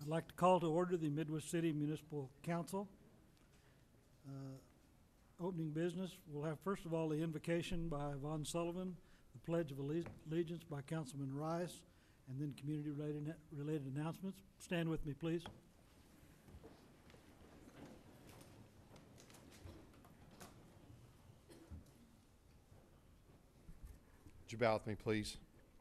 like to call to order the Midwest City Municipal Council. Opening business, we'll have first of all the invocation by Von Sullivan, the Pledge of Allegiance by Councilman Rice, and then community-related announcements. Stand with me, please. Would you bow with me, please?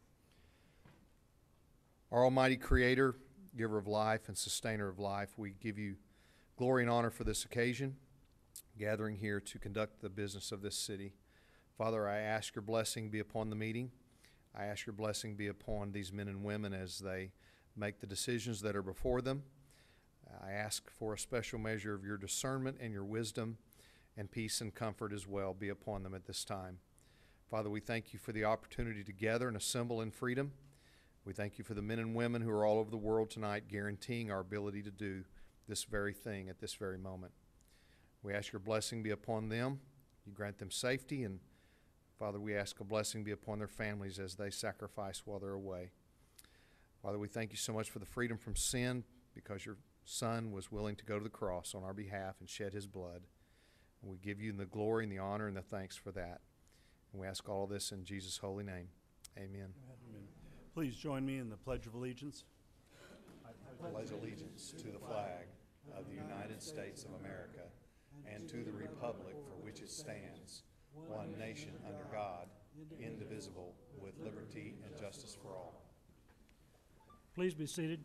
Our almighty Creator, giver of life and sustainer of life, we give you glory and honor for this occasion, gathering here to conduct the business of this city. Father, I ask your blessing be upon the meeting. I ask your blessing be upon these men and women as they make the decisions that are before them. I ask for a special measure of your discernment and your wisdom, and peace and comfort as well be upon them at this time. Father, we thank you for the opportunity to gather and assemble in freedom. We thank you for the men and women who are all over the world tonight, guaranteeing our ability to do this very thing at this very moment. We ask your blessing be upon them. You grant them safety, and Father, we ask a blessing be upon their families as they sacrifice while they're away. Father, we thank you so much for the freedom from sin, because your Son was willing to go to the cross on our behalf and shed his blood. And we give you the glory and the honor and the thanks for that. And we ask all of this in Jesus' holy name. Amen. Amen. Please join me in the Pledge of Allegiance. I pledge allegiance to the flag of the United States of America and to the republic for which it stands, one nation under God, indivisible, with liberty and justice for all. Please be seated.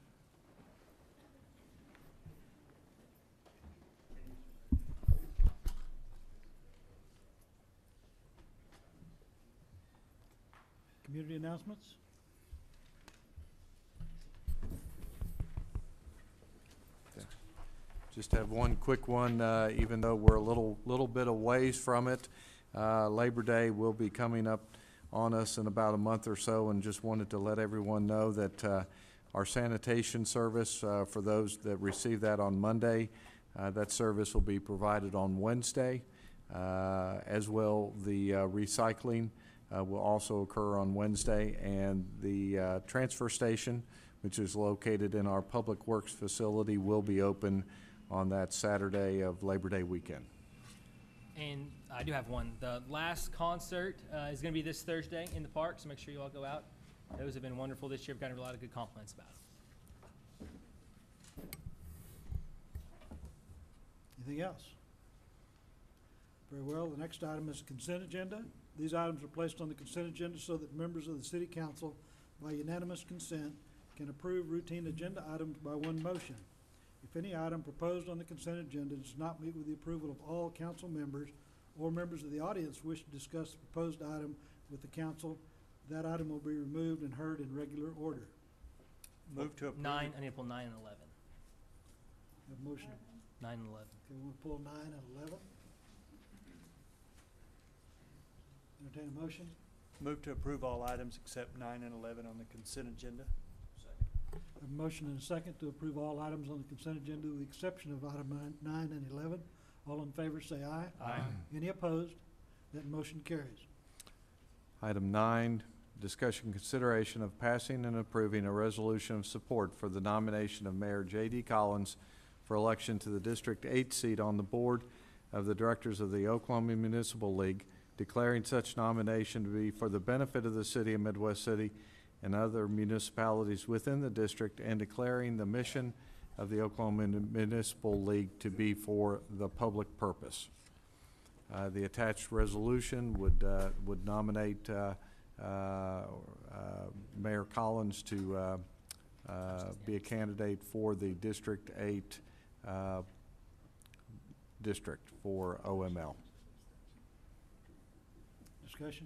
Community announcements. Just have one quick one, even though we're a little bit a ways from it. Labor Day will be coming up on us in about a month or so, and just wanted to let everyone know that our sanitation service, for those that receive that on Monday, that service will be provided on Wednesday. As well, the recycling will also occur on Wednesday, and the transfer station, which is located in our Public Works facility, will be open on that Saturday of Labor Day weekend. And I do have one. The last concert is going to be this Thursday in the park, so make sure you all go out. Those have been wonderful this year. I've gotten a lot of good compliments about it. Anything else? Very well. The next item is consent agenda. These items are placed on the consent agenda so that members of the City Council, by unanimous consent, can approve routine agenda items by one motion. If any item proposed on the consent agenda does not meet with the approval of all council members, or members of the audience wish to discuss the proposed item with the council, that item will be removed and heard in regular order. Move to approve. I need to pull 9 and 11. Have a motion. 9 and 11. Okay, we want to pull 9 and 11. Entertain a motion. Move to approve all items except 9 and 11 on the consent agenda. A motion and a second to approve all items on the consent agenda with the exception of item 9 and 11. All in favor say aye. Aye. Any opposed? That motion carries. Item 9, discussion consideration of passing and approving a resolution of support for the nomination of Mayor J.D. Collins for election to the District 8 seat on the board of the directors of the Oklahoma Municipal League, declaring such nomination to be for the benefit of the city of Midwest City and other municipalities within the district, and declaring the mission of the Oklahoma Municipal League to be for the public purpose. The attached resolution would nominate Mayor Collins to be a candidate for the District 8 district for OML. Discussion?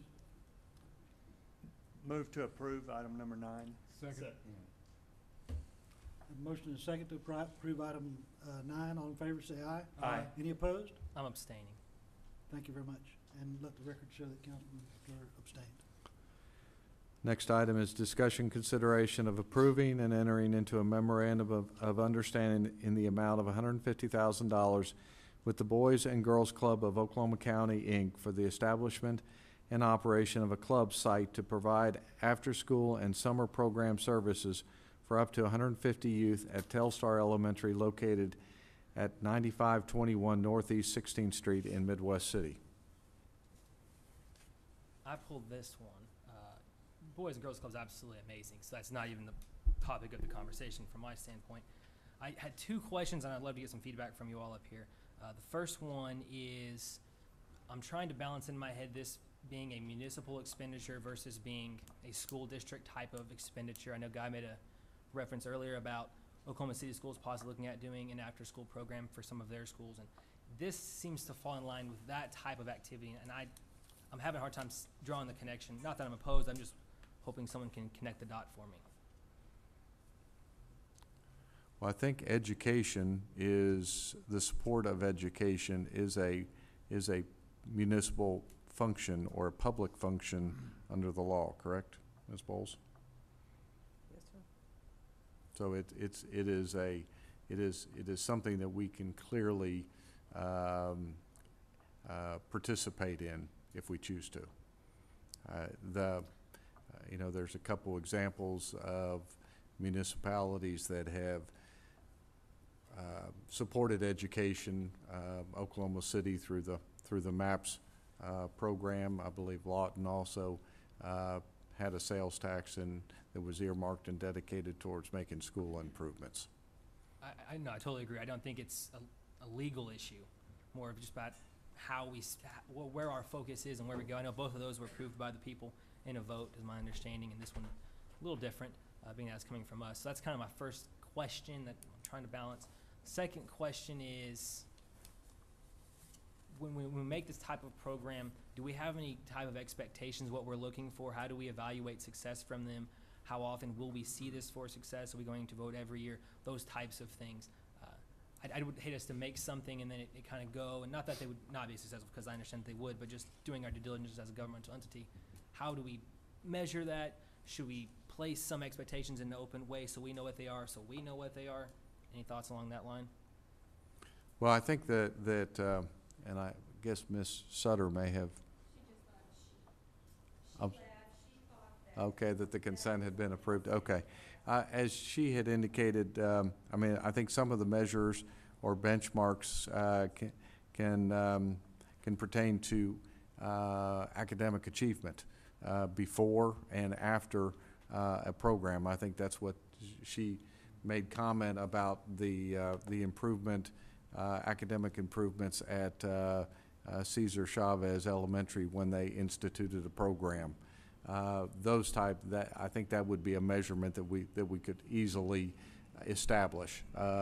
Move to approve item number 9. Second. A motion and a second to approve item 9. All in favor say aye. Aye. Any opposed? I'm abstaining. Thank you very much. And let the record show that Councilman Fleur abstained. Next item is discussion consideration of approving and entering into a memorandum of understanding in the amount of $150,000 with the Boys and Girls Club of Oklahoma County, Inc. for the establishment and operation of a club site to provide after-school and summer program services for up to 150 youth at Telstar Elementary located at 9521 Northeast 16th Street in Midwest City. I pulled this one. Boys and Girls Club is absolutely amazing, so that's not even the topic of the conversation from my standpoint. I had two questions, and I'd love to get some feedback from you all up here. The first one is, I'm trying to balance in my head this being a municipal expenditure versus being a school district type of expenditure. I know Guy made a reference earlier about Oklahoma City Schools possibly looking at doing an after-school program for some of their schools, and this seems to fall in line with that type of activity, and I'm having a hard time drawing the connection. Not that I'm opposed, I'm just hoping someone can connect the dot for me. Well, I think education is, the support of education is a municipal function or a public function under the law, correct, Ms. Bowles? Yes, sir. So it is something that we can clearly participate in if we choose to. You know, there's a couple examples of municipalities that have supported education. Oklahoma City through the MAPS program. I believe Lawton also had a sales tax that was earmarked and dedicated towards making school improvements. I know, I totally agree. I don't think it's a legal issue, more of just about how where our focus is and where we go. I know both of those were approved by the people in a vote, is my understanding, and this one a little different, being that it's coming from us. So that's kind of my first question that I'm trying to balance. Second question is, when we make this type of program, do we have any type of expectations, what we're looking for? How do we evaluate success from them? How often will we see this for success? Are we going to vote every year? Those types of things. I would hate us to make something and then it kind of go, and not that they would not be successful, because I understand they would, but just doing our due diligence as a governmental entity. How do we measure that? Should we place some expectations in the open way so we know what they are, so we know what they are? Any thoughts along that line? Well, I think that and I guess Ms. Sutter may have. Okay, that the consent had been approved. Okay. As she had indicated, I mean, I think some of the measures or benchmarks can pertain to academic achievement before and after a program. I think that's what she made comment about the improvement, academic improvements at Cesar Chavez Elementary when they instituted a program. Those type, that I think that would be a measurement that we could easily establish.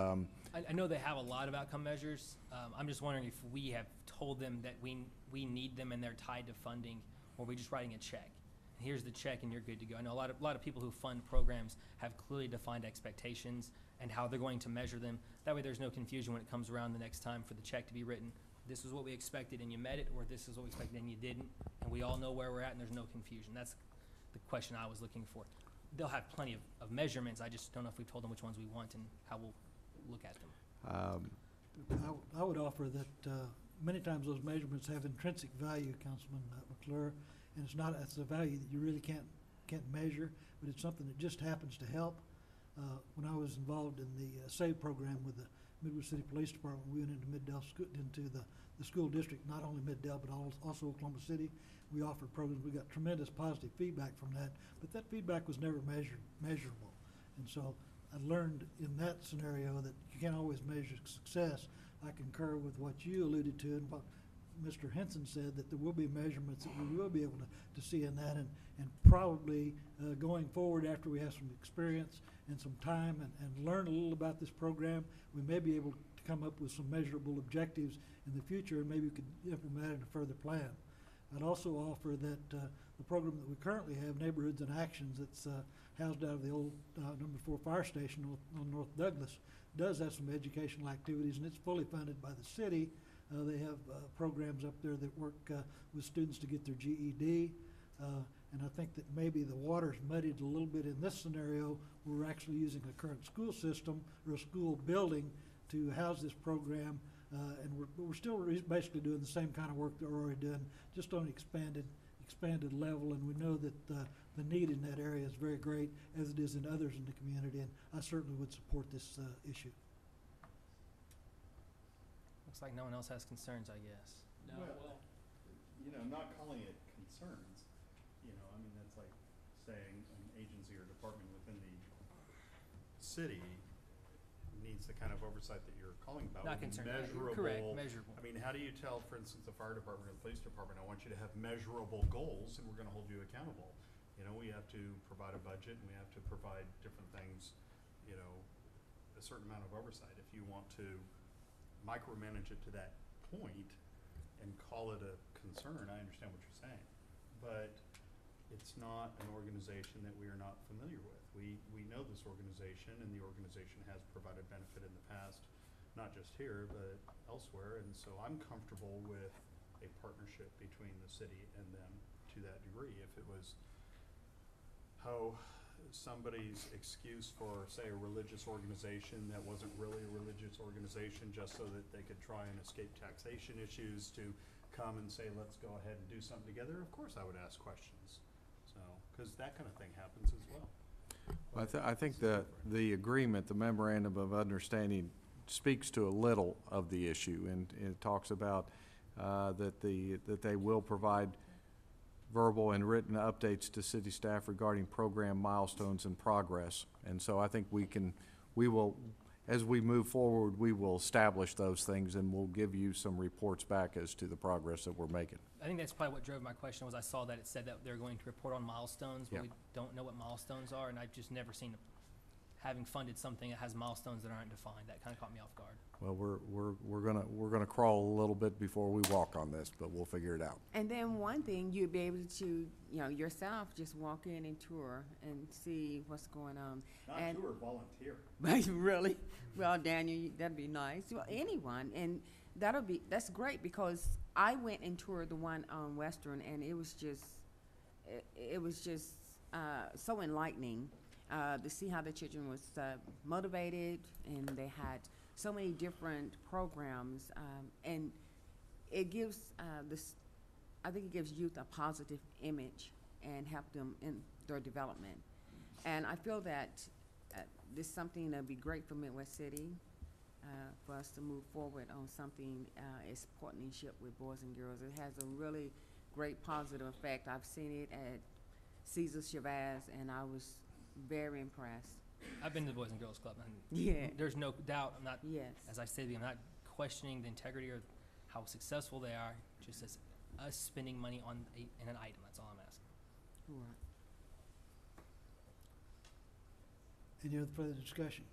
I know they have a lot of outcome measures. I'm just wondering if we have told them that we need them and they're tied to funding, or are we just writing a check? And here's the check and you're good to go. I know a lot of people who fund programs have clearly defined expectations and how they're going to measure them. That way there's no confusion when it comes around the next time for the check to be written. This is what we expected and you met it, or this is what we expected and you didn't, and we all know where we're at and there's no confusion. That's the question I was looking for. They'll have plenty of measurements. I just don't know if we've told them which ones we want and how we'll look at them. I would offer that many times those measurements have intrinsic value, Councilman McClure, and it's a value that you really can't measure, but it's something that just happens to help. When I was involved in the SAVE program with the Midwest City Police Department, we went into into the school district, not only Middale, but also Oklahoma City. We offered programs. We got tremendous positive feedback from that, but that feedback was never measurable. And so I learned in that scenario that you can't always measure success. I concur with what you alluded to and what Mr. Henson said, that there will be measurements that we will be able to see in that, and probably going forward after we have some experience and some time and learn a little about this program, we may be able to come up with some measurable objectives in the future, and maybe we could implement it in a further plan. I'd also offer that the program that we currently have, Neighborhoods in Actions, that's housed out of the old number 4 fire station on North Douglas, does have some educational activities, and it's fully funded by the city. They have programs up there that work with students to get their GED. And I think that maybe the water's muddied a little bit in this scenario. We're actually using a current school system or a school building to house this program, and we're still basically doing the same kind of work that we're already doing, just on an expanded expanded level, and we know that the need in that area is very great, as it is in others in the community, and I certainly would support this issue. Looks like no one else has concerns, I guess. No, well, not calling it concerns, I mean, that's like saying an agency or department within the city needs the kind of oversight that you're calling about. Not with concerned. Measurable. Correct, measurable. I mean, how do you tell, for instance, the fire department or the police department, I want you to have measurable goals and we're gonna hold you accountable? We have to provide a budget and we have to provide different things, a certain amount of oversight. If you want to micromanage it to that point and call it a concern, I understand what you're saying. But it's not an organization that we are not familiar with. We know this organization, and the organization has provided benefit in the past, not just here, but elsewhere. And so I'm comfortable with a partnership between the city and them to that degree. If it was somebody's excuse for, say, a religious organization that wasn't really a religious organization just so that they could try and escape taxation issues to come and say, let's go ahead and do something together, of course I would ask questions. So, because that kind of thing happens as well. I think the agreement, the memorandum of understanding speaks to a little of the issue, and it talks about that they will provide verbal and written updates to city staff regarding program milestones and progress. And so I think we will, as we move forward, we will establish those things and we'll give you some reports back as to the progress that we're making. I think that's probably what drove my question, was I saw that it said that they're going to report on milestones, but Yeah. we don't know what milestones are, and I've just never seen having funded something that has milestones that aren't defined. That kind of caught me off guard. Well, we're gonna crawl a little bit before we walk on this, but we'll figure it out. And then one thing, you'd be able to, yourself just walk in and tour and see what's going on. Not And- tour, volunteer. Really? Well, Daniel, that'd be nice. Well, anyone, and that's great, because I went and toured the one on Western, and it was just so enlightening to see how the children was motivated, and they had so many different programs, and it gives I think it gives youth a positive image and help them in their development. And I feel that this is something that'd be great for Midwest City, for us to move forward on something as partnership with Boys and Girls. It has a really great positive effect. I've seen it at Cesar Chavez, and I was very impressed. I've been to the Boys and Girls Club, and Yeah. there's no doubt, I'm not, Yes. as I said, I'm not questioning the integrity or how successful they are, just as us spending money on in an item. That's all I'm asking. Right. Any other further discussion?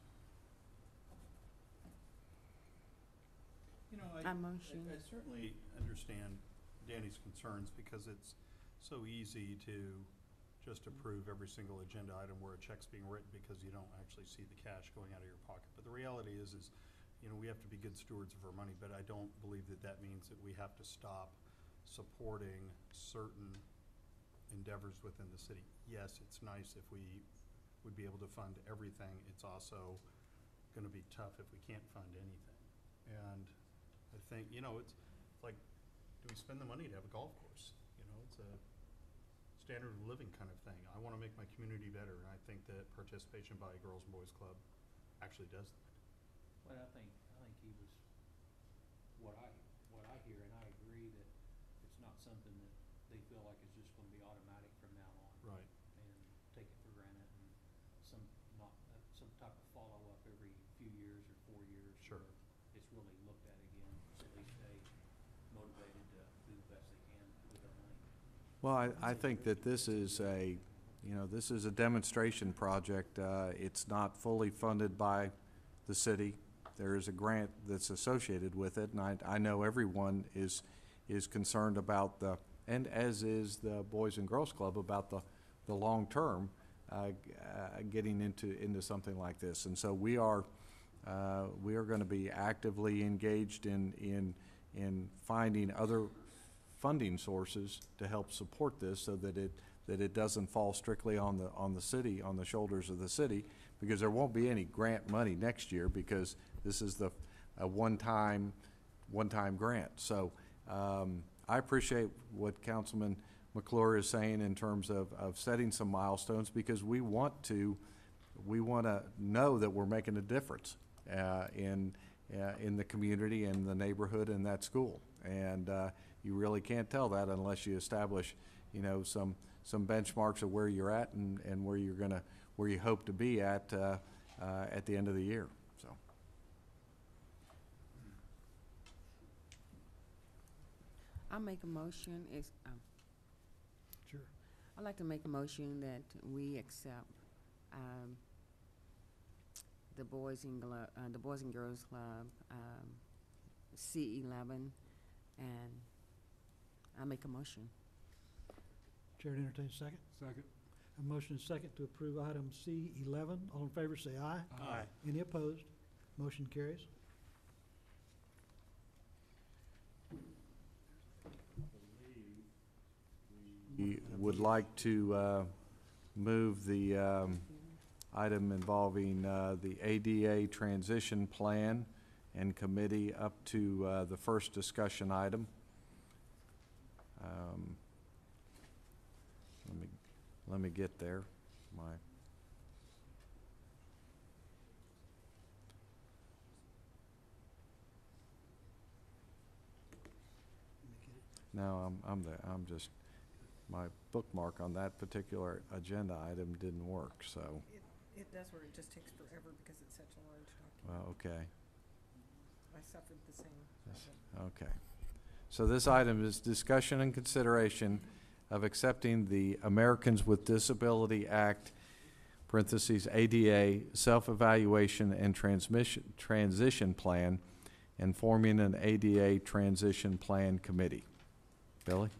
I motion. I certainly understand Danny's concerns, because it's so easy to just approve every single agenda item where a check's being written because you don't actually see the cash going out of your pocket. But the reality is we have to be good stewards of our money, but I don't believe that means that we have to stop supporting certain endeavors within the city. Yes, it's nice if we would be able to fund everything. It's also gonna be tough if we can't fund anything. And I think, it's like, do we spend the money to have a golf course? It's a standard of living kind of thing. I want to make my community better, and I think that participation by a Girls and Boys Club actually does that. Well, I think he was, what I hear, and I agree that it's not something that they feel like is just gonna be automatic from now on. Right. And take it for granted, and some type of follow-up every few years or 4 years. Sure. where it's really looked at again, so they stay motivated to do the best they can with their money. Well, I think that this is a demonstration project. It's not fully funded by the city. There is a grant that's associated with it, and I know everyone is concerned about and as is the Boys and Girls Club, about the long term getting into something like this. And so we are going to be actively engaged in finding other funding sources to help support this, so that it doesn't fall strictly on the city, on the shoulders of the city, because there won't be any grant money next year, because this is a one-time grant. So I appreciate what Councilman McClure is saying in terms of setting some milestones, because we want to know that we're making a difference in the community and the neighborhood and that school. And you really can't tell that unless you establish, you know, some benchmarks of where you're at and where you hope to be at the end of the year. So. I'll make a motion, Sure. I'd like to make a motion that we accept, the Boys and Girls Club, C11, and I'll make a motion. Chair to entertain a second. Second. A motion is second to approve item C11. All in favor say aye. Aye. Any opposed? Motion carries. We would like to move the item involving the ADA transition plan and committee up to the first discussion item. Let me get there. No, I'm just, my bookmark on that particular agenda item didn't work, so, It does work, it just takes forever because it's such a large document. well, okay. I suffered the same This- problem. Okay. So this item is discussion and consideration of accepting the Americans with Disability Act, parentheses, ADA, self-evaluation and transition plan, and forming an ADA transition plan committee. Billy?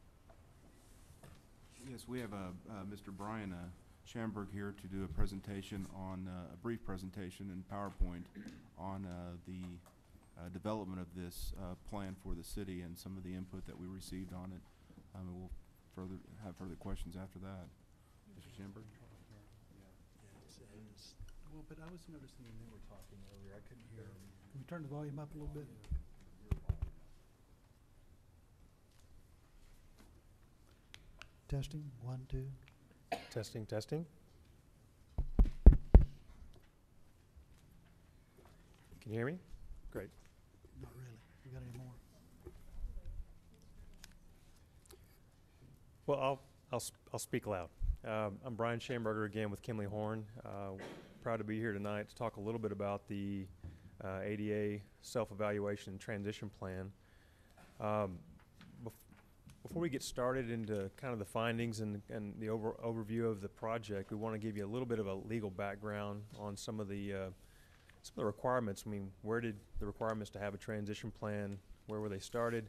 Yes, we have Mr. Brian Schamberg here to do a presentation on, a brief presentation in PowerPoint on the development of this plan for the city and some of the input that we received on it. And we'll have further questions after that. Mr. Schamberg? Well, but I was noticing when they were talking earlier, I couldn't hear them. Can we turn the volume up a little bit? Testing, 1, 2. Testing, testing. Can you hear me? Great. Not really. We got any more? Well, I'll speak loud. I'm Brian Schamberger again with Kimley Horn. Proud to be here tonight to talk a little bit about the ADA self-evaluation and transition plan. Before we get started into kind of the findings and the overview of the project, we want to give you a little bit of a legal background on some of the requirements. I mean, where did the requirements to have a transition plan, where were they started?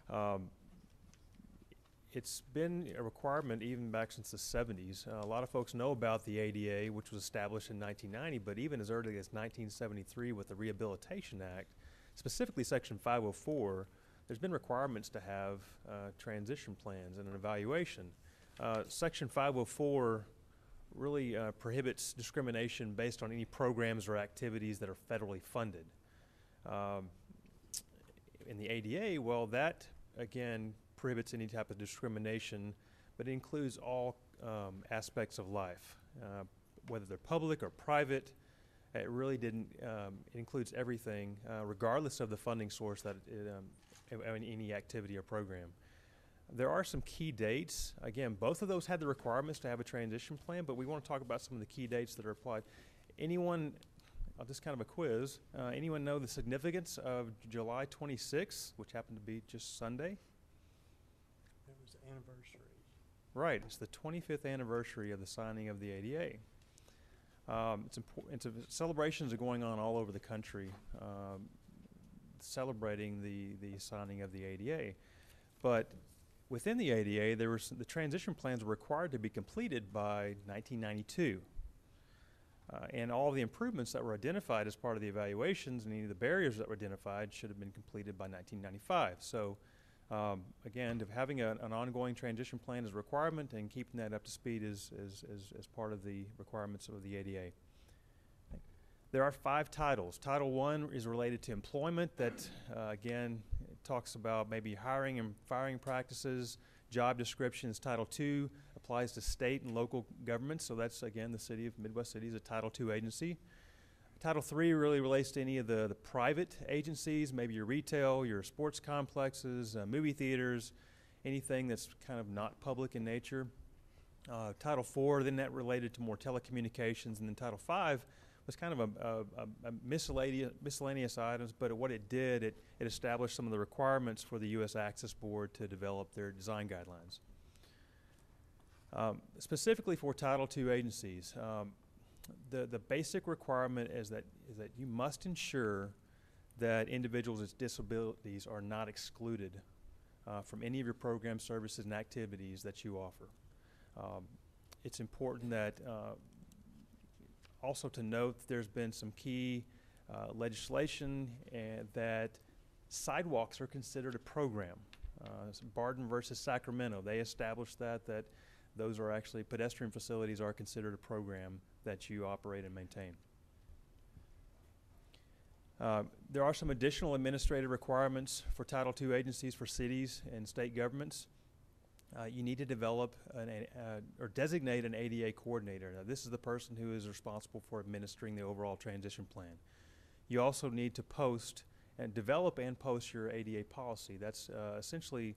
It's been a requirement even back since the 70s. A lot of folks know about the ADA, which was established in 1990, but even as early as 1973 with the Rehabilitation Act, specifically Section 504, there's been requirements to have transition plans and an evaluation. Section 504 really prohibits discrimination based on any programs or activities that are federally funded. In the ADA, well, that, again, prohibits any type of discrimination, but it includes all aspects of life, whether they're public or private. It really didn't, it includes everything, regardless of the funding source that any activity or program. There are some key dates. Again, both of those had the requirements to have a transition plan, but we want to talk about some of the key dates that are applied. Anyone, I'll just kind of a quiz, anyone know the significance of July 26th, which happened to be just Sunday? It was anniversary. Right, it's the 25th anniversary of the signing of the ADA. Celebrations are going on all over the country, celebrating the signing of the ADA. But within the ADA, the transition plans were required to be completed by 1992. And all of the improvements that were identified as part of the evaluations and any of the barriers that were identified should have been completed by 1995. So again, having an ongoing transition plan is a requirement, and keeping that up to speed is part of the requirements of the ADA. There are 5 titles. Title 1 is related to employment that, again, it talks about maybe hiring and firing practices, job descriptions. Title 2 applies to state and local governments, so that's, again, the city of Midwest City is a Title 2 agency. Title 3 really relates to any of the private agencies, maybe your retail, your sports complexes, movie theaters, anything that's kind of not public in nature. Title 4, then that related to more telecommunications, and then Title 5 was kind of a miscellaneous items, but what it did, it established some of the requirements for the U.S. Access Board to develop their design guidelines. Specifically for Title II agencies, the basic requirement is that you must ensure that individuals with disabilities are not excluded from any of your programs, services, and activities that you offer. It's important that also to note there's been some key legislation that sidewalks are considered a program. Barden versus Sacramento, they established that those are actually pedestrian facilities are considered a program that you operate and maintain. There are some additional administrative requirements for Title II agencies for cities and state governments. You need to develop or designate an ADA coordinator. Now, this is the person who is responsible for administering the overall transition plan. You also need to post and develop and post your ADA policy. That's essentially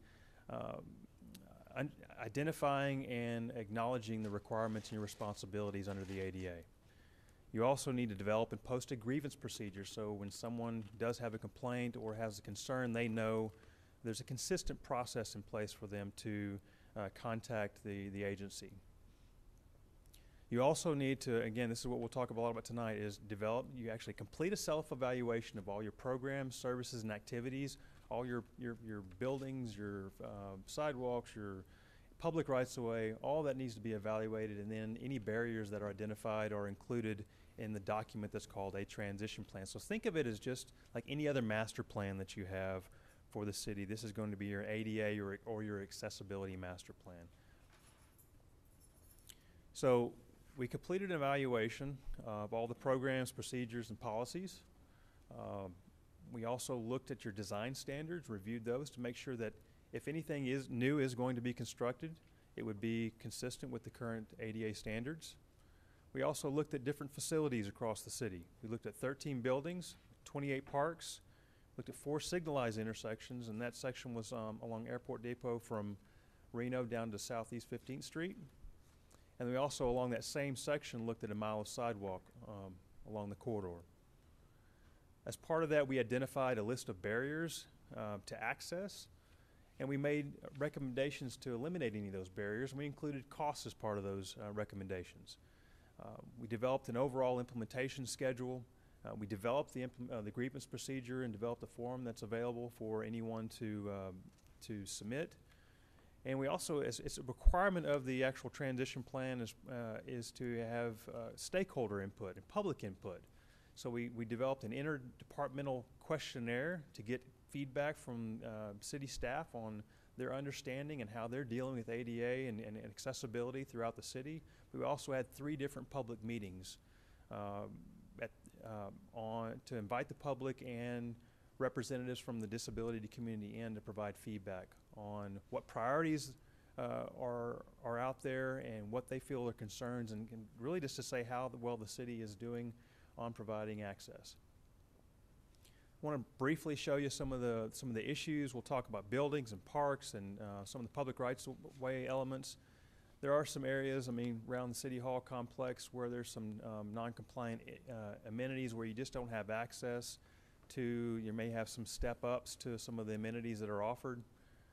identifying and acknowledging the requirements and your responsibilities under the ADA. You also need to develop and post a grievance procedure, so when someone does have a complaint or has a concern, they know there's a consistent process in place for them to contact the agency. You also need to, again, this is what we'll talk a lot about tonight, is you actually complete a self-evaluation of all your programs, services, and activities, all your buildings, your sidewalks, your public rights-of-way, all that needs to be evaluated, and then any barriers that are identified are included in the document that's called a transition plan. So think of it as just like any other master plan that you have for the city. This is going to be your ADA or your accessibility master plan. So we completed an evaluation of all the programs, procedures, and policies. We also looked at your design standards, reviewed those to make sure that if anything new is going to be constructed, it would be consistent with the current ADA standards. We also looked at different facilities across the city. We looked at 13 buildings, 28 parks, looked at 4 signalized intersections, and that section was along Airport Depot from Reno down to Southeast 15th Street. And we also, along that same section, looked at a mile of sidewalk along the corridor. As part of that, we identified a list of barriers to access, and we made recommendations to eliminate any of those barriers, and we included costs as part of those recommendations. We developed an overall implementation schedule. We developed the grievance procedure and developed a form that's available for anyone to submit. And we also, it's a requirement of the actual transition plan is to have stakeholder input and public input. So we developed an interdepartmental questionnaire to get feedback from city staff on their understanding and how they're dealing with ADA and accessibility throughout the city. We also had 3 different public meetings to invite the public and representatives from the disability community in to provide feedback on what priorities are out there and what they feel are concerns, and really just to say how well the city is doing on providing access. I want to briefly show you some of the issues. We'll talk about buildings and parks and some of the public rights of way elements. There are some areas, around the City Hall complex where there's some non-compliant amenities where you just don't have access to. You may have some step-ups to some of the amenities that are offered.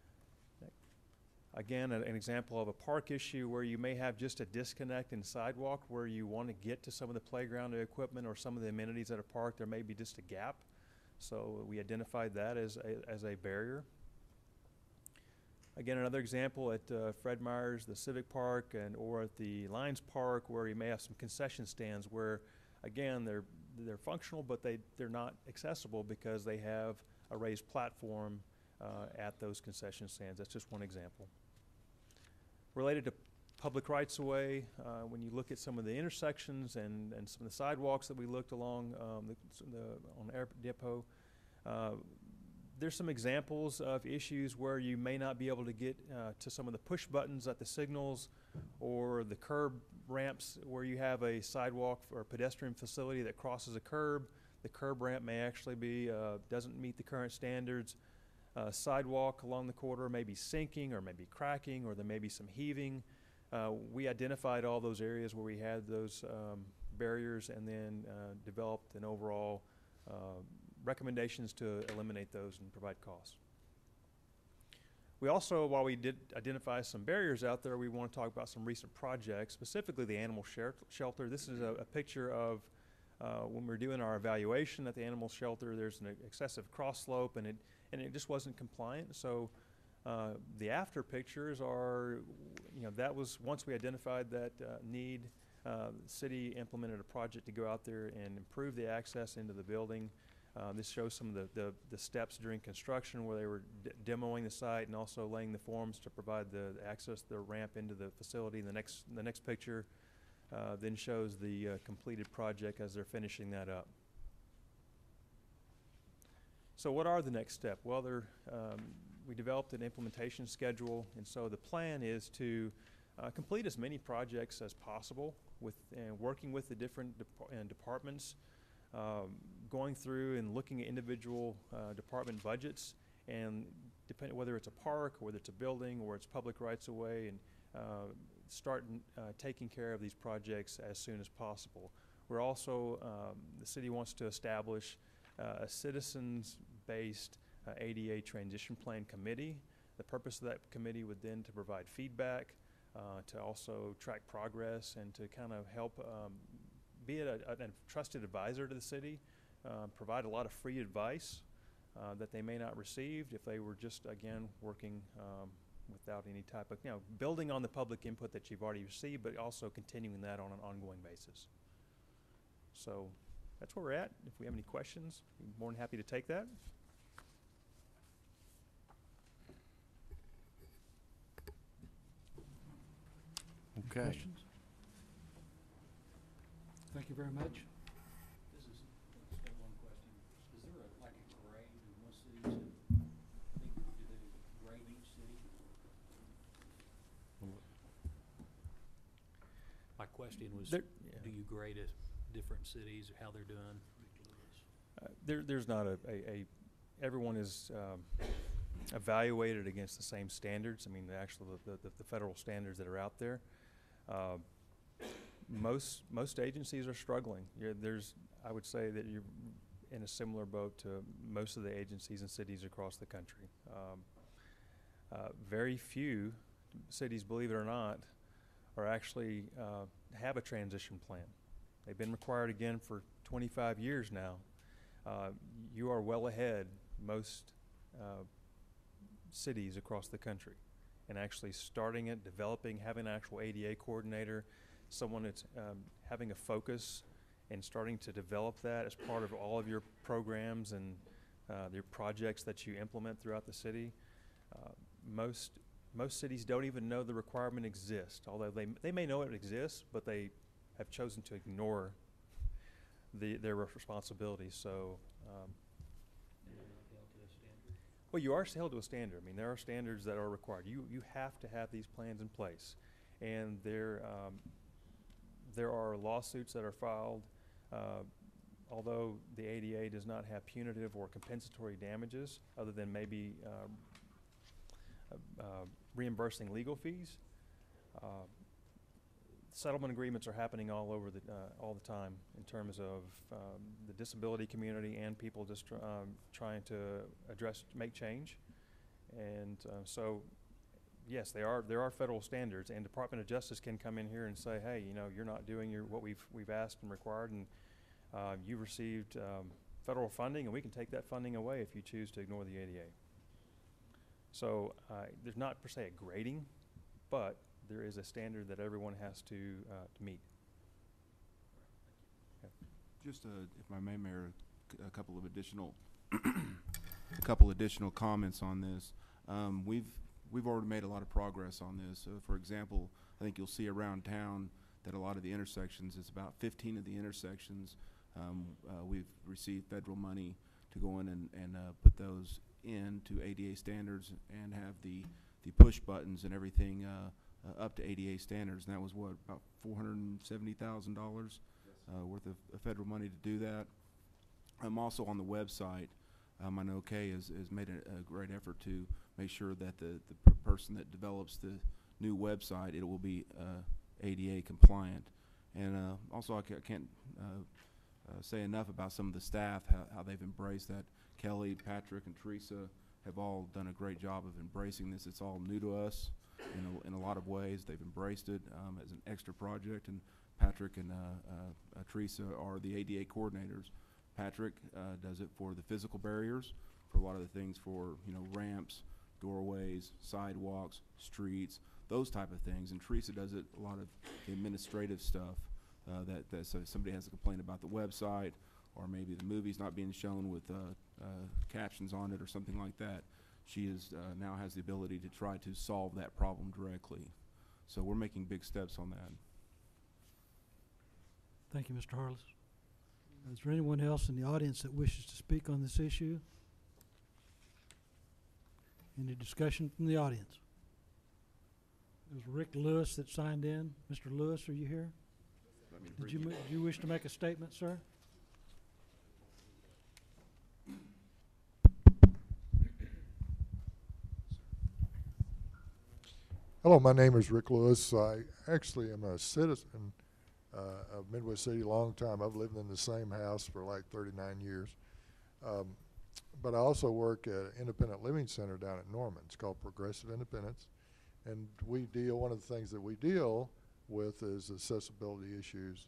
Again, an example of a park issue where you may have just a disconnect in sidewalk where you want to get to some of the playground equipment or some of the amenities at a park. There may be just a gap. So we identified that as a barrier. Again, another example at Fred Meyer's, the Civic Park, or at the Lions Park, where you may have some concession stands where, again, they're functional, but they're not accessible because they have a raised platform at those concession stands. That's just one example. Related to public rights-of-way. When you look at some of the intersections and some of the sidewalks that we looked along on Air Depot, there's some examples of issues where you may not be able to get to some of the push buttons at the signals or the curb ramps where you have a sidewalk or pedestrian facility that crosses a curb. The curb ramp may actually be doesn't meet the current standards. Sidewalk along the corridor may be sinking or maybe cracking, or there may be some heaving. We identified all those areas where we had those barriers, and then developed an overall recommendations to eliminate those and provide costs. We also, while we did identify some barriers out there, we want to talk about some recent projects, specifically the animal shelter. This is a picture of when we were doing our evaluation at the animal shelter. There's an excessive cross slope, and it just wasn't compliant. So the after pictures are, that was once we identified that need. The city implemented a project to go out there and improve the access into the building. This shows some of the steps during construction where they were demoing the site and also laying the forms to provide the access, the ramp into the facility. The next picture then shows the completed project as they're finishing that up. So what are the next steps? Well, we developed an implementation schedule, and so the plan is to complete as many projects as possible working with the different departments, going through and looking at individual department budgets, and depending whether it's a park, or whether it's a building, or it's public rights of way, and start taking care of these projects as soon as possible. We're also, the city wants to establish a citizens-based ADA transition plan committee. The purpose of that committee would then to provide feedback, to also track progress, and to kind of help be a trusted advisor to the city, provide a lot of free advice that they may not receive if they were just, again, working without any type of, building on the public input that you've already received, but also continuing that on an ongoing basis. So that's where we're at. If we have any questions, I'm more than happy to take that. Okay. Questions? Thank you very much. This is, just got one question. Is there like a grade in most cities? I think, do they grade each city? My question was, do you grade different cities, how they're doing? There's not everyone is evaluated against the same standards. I mean, the federal standards that are out there. Most agencies are struggling. I would say that you're in a similar boat to most of the agencies and cities across the country. Very few cities, believe it or not, are actually have a transition plan. They've been required again for 25 years now. You are well ahead most cities across the country, and actually starting it, developing, having an actual ADA coordinator, someone that's having a focus and starting to develop that as part of all of your programs and your projects that you implement throughout the city. Most cities don't even know the requirement exists, although they may know it exists, but they have chosen to ignore their responsibilities. So well, you are held to a standard. I mean, there are standards that are required. You have to have these plans in place, and there are lawsuits that are filed. Although the ADA does not have punitive or compensatory damages, other than maybe reimbursing legal fees, settlement agreements are happening all over all the time in terms of the disability community and people just trying to make change. And so, yes, there are federal standards, and Department of Justice can come in here and say, hey, you're not doing what we've asked and required, and you received federal funding, and we can take that funding away if you choose to ignore the ADA. So there's not per se a grading, but there is a standard that everyone has to meet. Okay. Just, if I may, Mayor, a couple additional comments on this. We've already made a lot of progress on this. For example, I think you'll see around town that a lot of the intersections, it's about 15 of the intersections, we've received federal money to go in and put those into ADA standards and have the push buttons and everything up to ADA standards. And that was what, about $470,000 worth of federal money to do that. I'm also on the website. I know Kay has made a great effort to make sure that the person that develops the new website, it will be ADA compliant. And also I can't say enough about some of the staff, how they've embraced that. Kelly, Patrick, and Teresa have all done a great job of embracing this. It's all new to us in a lot of ways. They've embraced it as an extra project, and Patrick and Teresa are the ADA coordinators. Patrick does it for the physical barriers, for a lot of the things for, ramps, doorways, sidewalks, streets, those type of things. And Teresa does it a lot of the administrative stuff so somebody has a complaint about the website, or maybe the movie's not being shown with captions on it or something like that. She is now has the ability to try to solve that problem directly. So we're making big steps on that. Thank you, Mr. Harless. Is there anyone else in the audience that wishes to speak on this issue? Any discussion from the audience? It was Rick Lewis that signed in. Mr. Lewis, are you here? Did you wish to make a statement, sir? Hello, my name is Rick Lewis. I actually am a citizen of Midwest City a long time. I've lived in the same house for like 39 years. But I also work at an independent living center down at Norman. It's called Progressive Independence. And one of the things that we deal with is accessibility issues.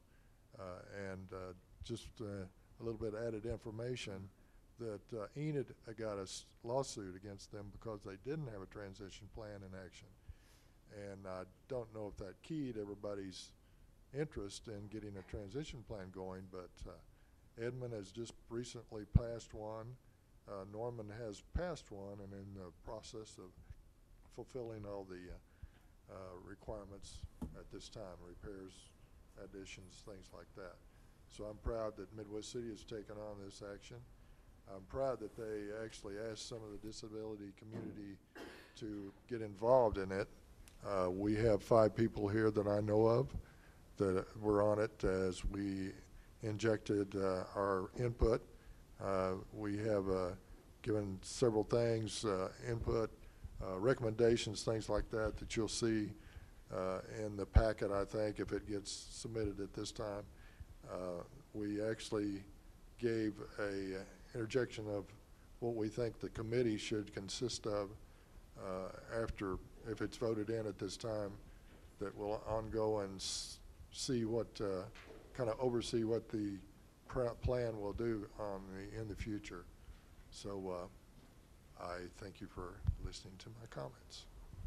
Just a little bit of added information that Enid got a lawsuit against them because they didn't have a transition plan in action. And I don't know if that keyed everybody's interest in getting a transition plan going, but Edmond has just recently passed one. Norman has passed one and in the process of fulfilling all the requirements at this time, repairs, additions, things like that. So I'm proud that Midwest City has taken on this action. I'm proud that they actually asked some of the disability community to get involved in it. We have 5 people here that I know of that were on it as we injected our input. We have given several things, input, recommendations, things like that you'll see in the packet, I think, if it gets submitted at this time. We actually gave a interjection of what we think the committee should consist of after, if it's voted in at this time, that will go and see what, kind of oversee what the plan will do in the future. So I thank you for listening to my comments.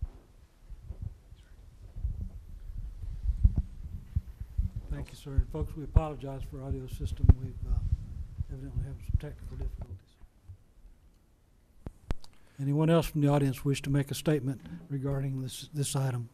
Thank you, sir. Folks, we apologize for our audio system. We've evidently have some technical difficulties. Anyone else from the audience wish to make a statement regarding this item?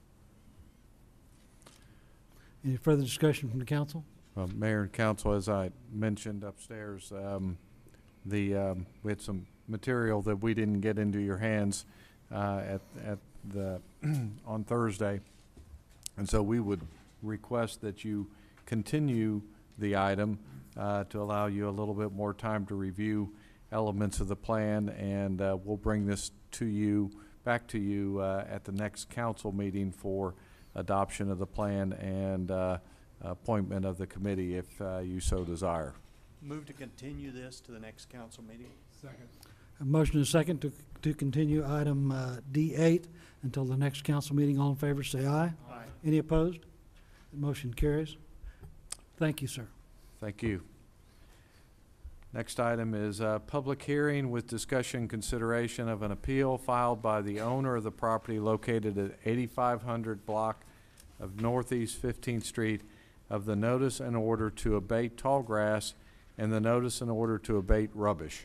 Any further discussion from the council? Mayor and council, as I mentioned upstairs, we had some material that we didn't get into your hands on Thursday, and so we would request that you continue the item to allow you a little bit more time to review elements of the plan, and we'll bring this back to you at the next council meeting for adoption of the plan and appointment of the committee if you so desire. Move to continue this to the next council meeting. Second. A motion and a second to continue item D8 until the next council meeting. All in favor say aye. Aye. Any opposed? The motion carries. Thank you, sir. Thank you. Next item is a public hearing with discussion consideration of an appeal filed by the owner of the property located at 8500 block of Northeast 15th Street of the notice and order to abate tall grass and the notice and order to abate rubbish.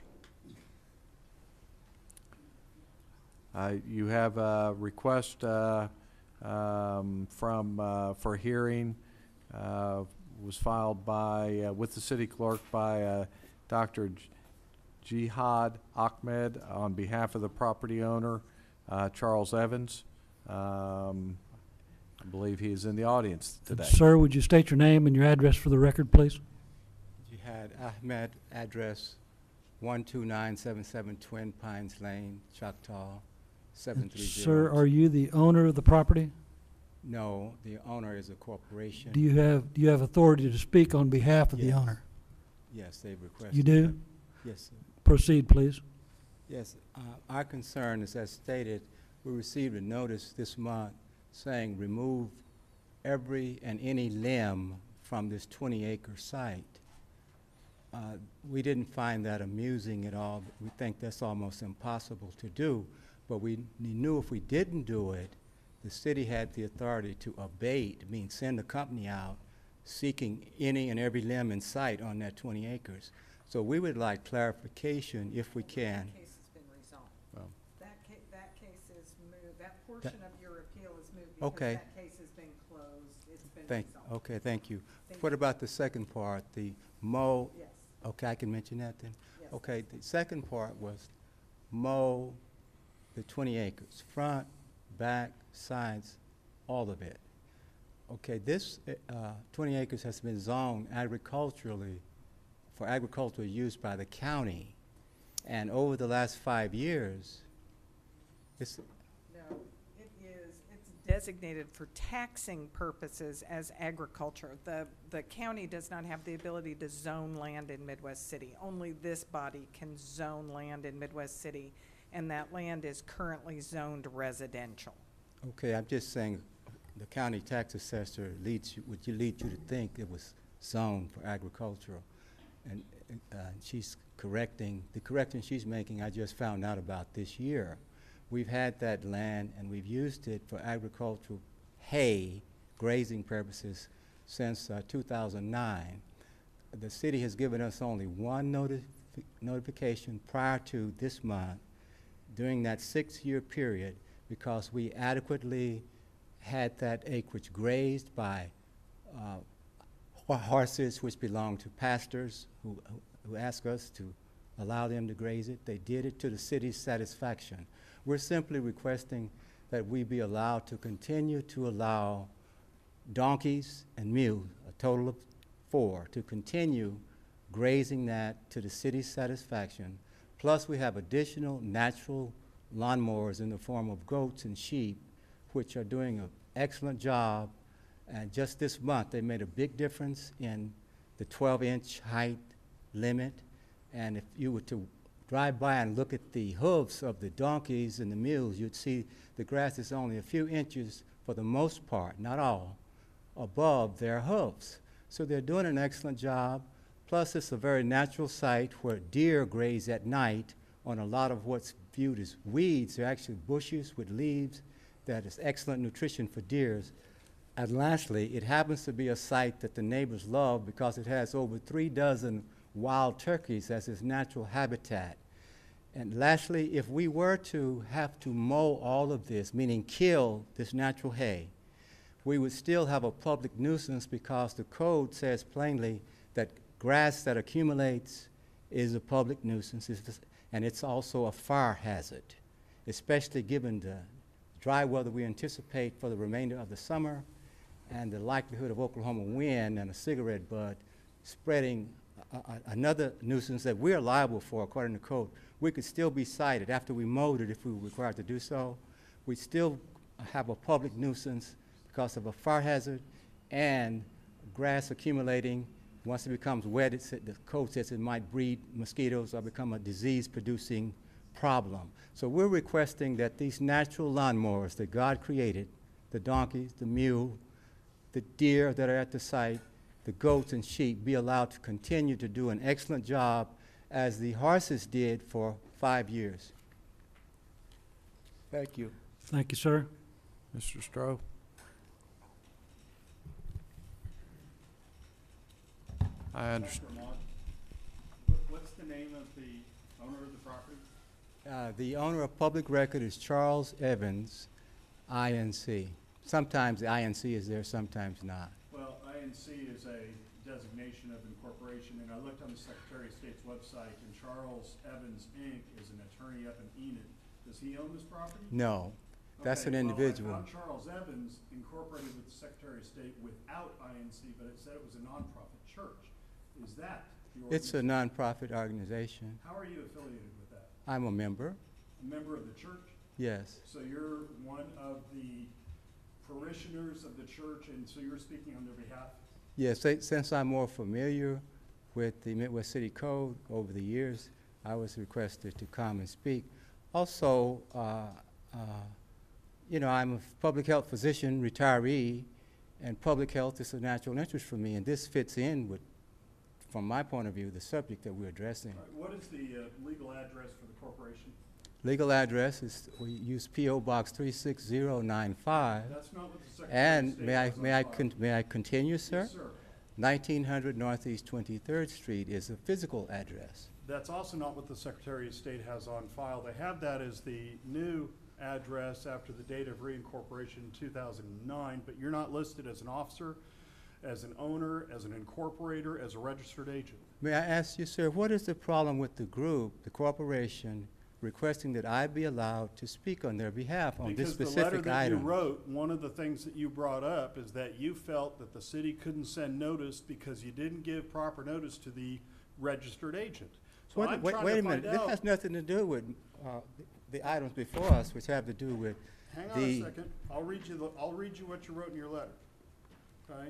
You have a request for hearing, was filed by, with the city clerk by Dr. Jihad Ahmed on behalf of the property owner, Charles Evans. I believe he is in the audience today. Sir, would you state your name and your address for the record, please? Jihad Ahmed, address 12977 Twin Pines Lane, Choctaw, 730. Sir, are you the owner of the property? No, the owner is a corporation. Do you have authority to speak on behalf of the Yes. owner? Yes, they've requested. You do? that. Yes, sir. Proceed, please. Yes, our concern is, as stated, we received a notice this month saying remove every and any limb from this 20-acre site. We didn't find that amusing at all. We think that's almost impossible to do, but we knew if we didn't do it, the city had the authority to abate, I mean send a company out seeking any and every limb in sight on that 20 acres. So we would like clarification if we can. That case has been resolved. Well, That case is moved, that portion of your appeal is moved Okay. because that case has been closed, it's been resolved. Okay, thank you. Thank What you. about the second part, the mow? Yes, Okay, I can mention that then? yes. Okay, the second part was mow the 20 acres, front, back, sides, all of it. Okay, this 20 acres has been zoned agriculturally, for agricultural use by the county. And over the last 5 years, it's, No, it's designated for taxing purposes as agriculture. The county does not have the ability to zone land in Midwest City. Only this body can zone land in Midwest City, and that land is currently zoned residential. okay, I'm just saying, the county tax assessor would lead you to think it was zoned for agricultural. And she's correcting, the correction she's making, I just found out about this year. We've had that land and we've used it for agricultural hay, grazing purposes since 2009. The city has given us only one notification prior to this month during that 6-year period because we adequately had that acreage grazed by horses which belong to pastors who ask us to allow them to graze it. They did it to the city's satisfaction. We're simply requesting that we be allowed to continue to allow donkeys and mules, a total of 4, to continue grazing that to the city's satisfaction. Plus, we have additional natural lawnmowers in the form of goats and sheep, which are doing an excellent job. And just this month, they made a big difference in the 12-inch height limit. And if you were to drive by and look at the hooves of the donkeys and the mules, you'd see the grass is only a few inches, for the most part, not all, above their hooves. So they're doing an excellent job. Plus, it's a very natural site where deer graze at night on a lot of what's viewed as weeds. They're actually bushes with leaves that is excellent nutrition for deers. And lastly, it happens to be a site that the neighbors love because it has over 3 dozen wild turkeys as its natural habitat. And lastly, if we were to have to mow all of this, meaning kill this natural hay, we would still have a public nuisance because the code says plainly that grass that accumulates is a public nuisance, and it's also a fire hazard, especially given the dry weather we anticipate for the remainder of the summer and the likelihood of Oklahoma wind and a cigarette butt spreading another nuisance that we're liable for according to code. We could still be cited after we mowed it if we were required to do so. We still have a public nuisance because of a fire hazard and grass accumulating. Once it becomes wet, the code says it might breed mosquitoes or become a disease-producing problem. So we're requesting that these natural lawnmowers that God created, the donkeys, the mule, the deer that are at the site, the goats and sheep, be allowed to continue to do an excellent job as the horses did for 5 years. Thank you. Thank you, sir. Mr. Stroh? I understand. What's the name of the owner of the property? The owner of public record is Charles Evans, INC, sometimes the INC is there, sometimes not. Well, INC is a designation of incorporation, and I looked on the Secretary of State's website, and Charles Evans, Inc. is an attorney up in Enid. Does he own this property? No, that's Okay, an well, individual. I found Charles Evans incorporated with the Secretary of State without INC, but it said it was a nonprofit church. Is that the It's a organization? nonprofit organization. How are you affiliated with that? I'm a member, A member of the church? yes. So you're one of the parishioners of the church, and so you're speaking on their behalf? Yes, since I'm more familiar with the Midwest City Code over the years, I was requested to come and speak. Also, you know, I'm a public health physician, retiree, and public health is a natural interest for me, and this fits in with, from my point of view, the subject that we're addressing. All right, what is the legal address for the corporation? Legal address is, we use P.O. Box 36095. That's not what the Secretary of And State may has on file. may I continue, sir? Yes, sir. 1900 Northeast 23rd Street is a physical address. That's also not what the Secretary of State has on file. They have that as the new address after the date of reincorporation in 2009, but you're not listed as an officer, as an owner, as an incorporator, as a registered agent. May I ask you, sir, what is the problem with the group, the corporation, requesting that I be allowed to speak on their behalf on this Because the letter specific that you item? wrote, one of the things that you brought up is that you felt that the city couldn't send notice because you didn't give proper notice to the registered agent. So I'm trying Wait to a minute, find this out. has nothing to do with the items before us, which have to do with Hang on a the, second. I'll read you what you wrote in your letter. Okay?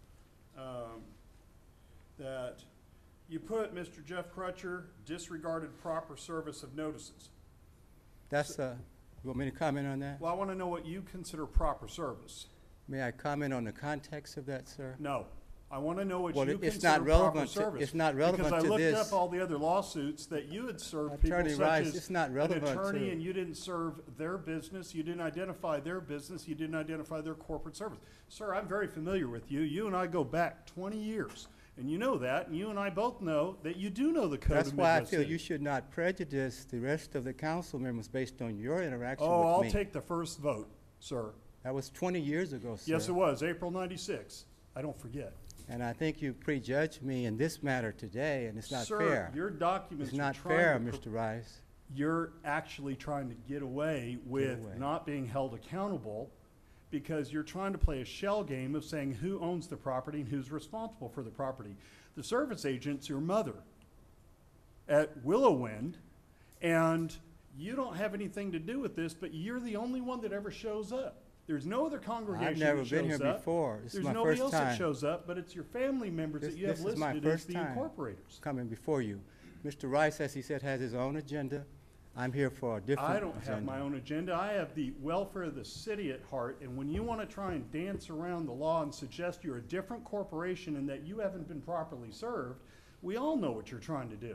That you put Mr. Jeff Crutcher disregarded proper service of notices. that's, you want me to comment on that? Well, I want to know what you consider proper service. May I comment on the context of that, sir? No. I want to know what Well, you it's consider not proper relevant to- service. it's not relevant Because I to looked this. up all the other lawsuits that you had served people Attorney such Rice, as it's not an relevant attorney, to- and you didn't serve their business, you didn't identify their business, you didn't identify their corporate service. Sir, I'm very familiar with you. You and I go back 20 years, and you know that, and you and I both know that you do know the code That's of why I Midwest feel City. you should not prejudice the rest of the council members based on your interaction Oh, I'll with me. take the first vote, sir. That was 20 years ago, sir. Yes, it was, April 96. I don't forget. And I think you prejudged me in this matter today, and it's not fair. Sir, your documents It's are not trying fair, to Mr. Rice. You're actually trying to get away with away. not being held accountable because you're trying to play a shell game of saying who owns the property and who's responsible for the property. The service agent's your mother at Willow Wind, and you don't have anything to do with this, but you're the only one that ever shows up. There's no other congregation I've never that shows been here up. before. This is There's my nobody first else that time shows up, but it's your family members that you have This is my listed as first the time incorporators. coming before you. Mr. Rice, as he said, has his own agenda. I'm here for a different I agenda. don't have my own agenda. I have the welfare of the city at heart, and when you want to try and dance around the law and suggest you're a different corporation and that you haven't been properly served, we all know what you're trying to do.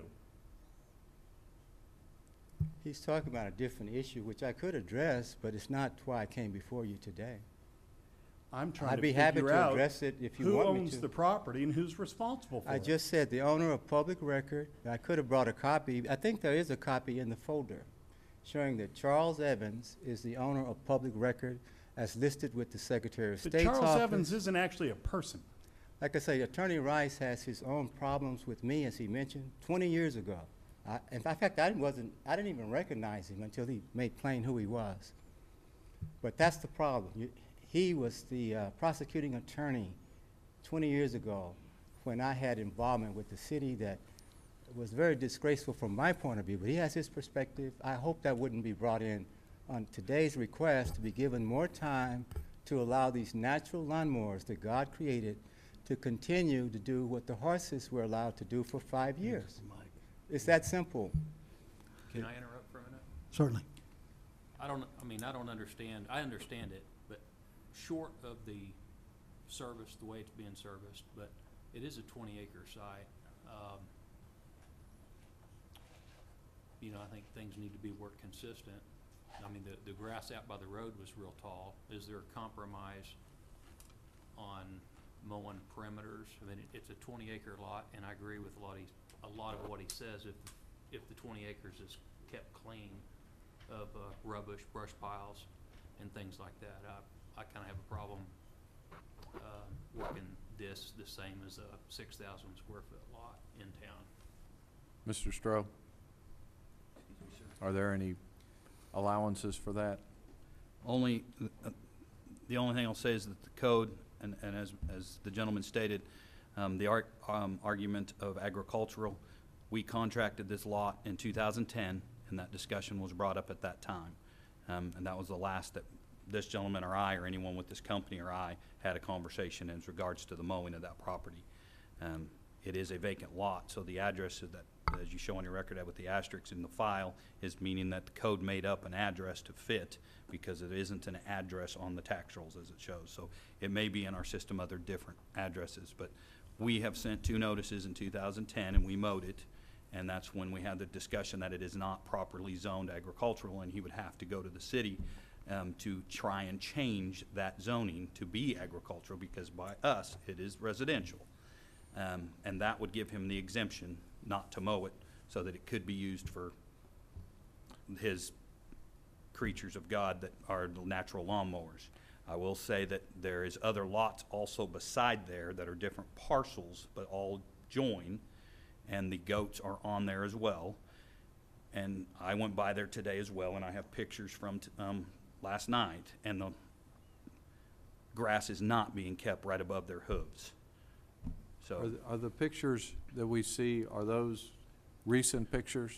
He's talking about a different issue, which I could address, but it's not why I came before you today. I'm trying I'd to be happy figure to out address it if you who want me owns to. the property and who's responsible for I it. just said the owner of public record. I could have brought a copy. I think there is a copy in the folder showing that Charles Evans is the owner of public record as listed with the Secretary of But State's office. Charles Evans isn't actually a person. Like I say, Attorney Rice has his own problems with me, as he mentioned, 20 years ago. In fact, I didn't even recognize him until he made plain who he was. But that's the problem. He was the prosecuting attorney 20 years ago when I had involvement with the city that was very disgraceful from my point of view, but he has his perspective. I hope that wouldn't be brought in on today's request to be given more time to allow these natural lawnmowers that God created to continue to do what the horses were allowed to do for 5 years. It's that simple. Can I interrupt for a minute? Certainly. I don't understand, I understand it, but short of the service, the way it's being serviced, but it is a 20-acre site. You know, I think things need to be worked consistent. I mean, the grass out by the road was real tall. Is there a compromise on mowing perimeters? I mean, it's a 20-acre lot, and I agree with a lot of what he says. If the 20 acres is kept clean of rubbish, brush piles, and things like that, I kinda have a problem, working this the same as a 6,000 square foot lot in town. Mr. Stroh, are there any allowances for that? Only, the only thing I'll say is that the code, and as the gentleman stated, the argument of agricultural, we contracted this lot in 2010, and that discussion was brought up at that time. And that was the last that this gentleman or I, or anyone with this company or I, had a conversation in regards to the mowing of that property. It is a vacant lot, so the address is that, as you show on your record with the asterisks in the file, is meaning that the code made up an address to fit, because it isn't an address on the tax rolls as it shows. So it may be in our system other different addresses, but we have sent 2 notices in 2010, and we mowed it, and that's when we had the discussion that it is not properly zoned agricultural, and he would have to go to the city to try and change that zoning to be agricultural, because by us, it is residential. And that would give him the exemption not to mow it, so that it could be used for his creatures of God that are natural lawnmowers. I will say that there is other lots also beside there that are different parcels, but all join, and the goats are on there as well. And I went by there today as well, and I have pictures from last night, and the grass is not being kept right above their hooves. So Are the pictures that we see, are those recent pictures?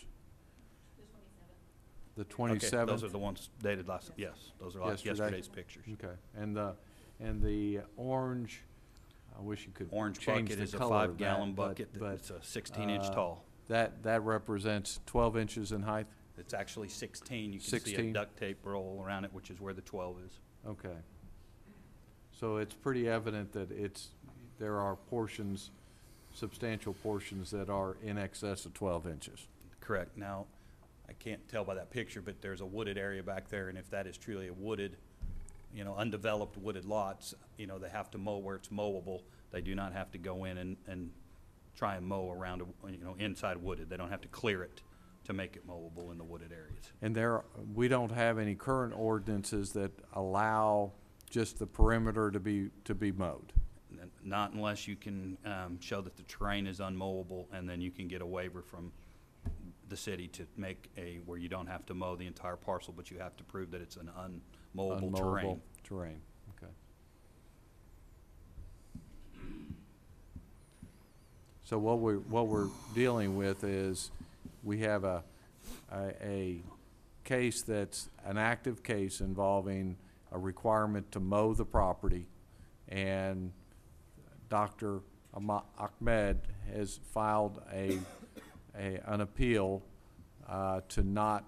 The 27th? okay, those are the ones dated last, yes, those are like Yesterday. yesterday's pictures. Okay, and the orange, I wish you could Orange change bucket the is a color of that, 5-gallon but- bucket but, that's 16-inch tall. That represents 12 inches in height? It's actually 16. You can see 16? a duct tape roll around it, which is where the 12 is. Okay. So it's pretty evident that there are portions, substantial portions that are in excess of 12 inches. Correct. Now, I can't tell by that picture, but there's a wooded area back there, and if that is truly a wooded, undeveloped wooded lots, they have to mow where it's mowable. They do not have to go in and try and mow around, inside wooded. They don't have to clear it to make it mowable in the wooded areas. And we don't have any current ordinances that allow just the perimeter to be mowed. Not unless you can show that the terrain is unmowable, and then you can get a waiver from the city to make where you don't have to mow the entire parcel, but you have to prove that it's an unmowable terrain. Terrain, okay. So what we're dealing with is, we have a case that's an active case involving a requirement to mow the property, and Dr. Ahmed has filed an appeal to not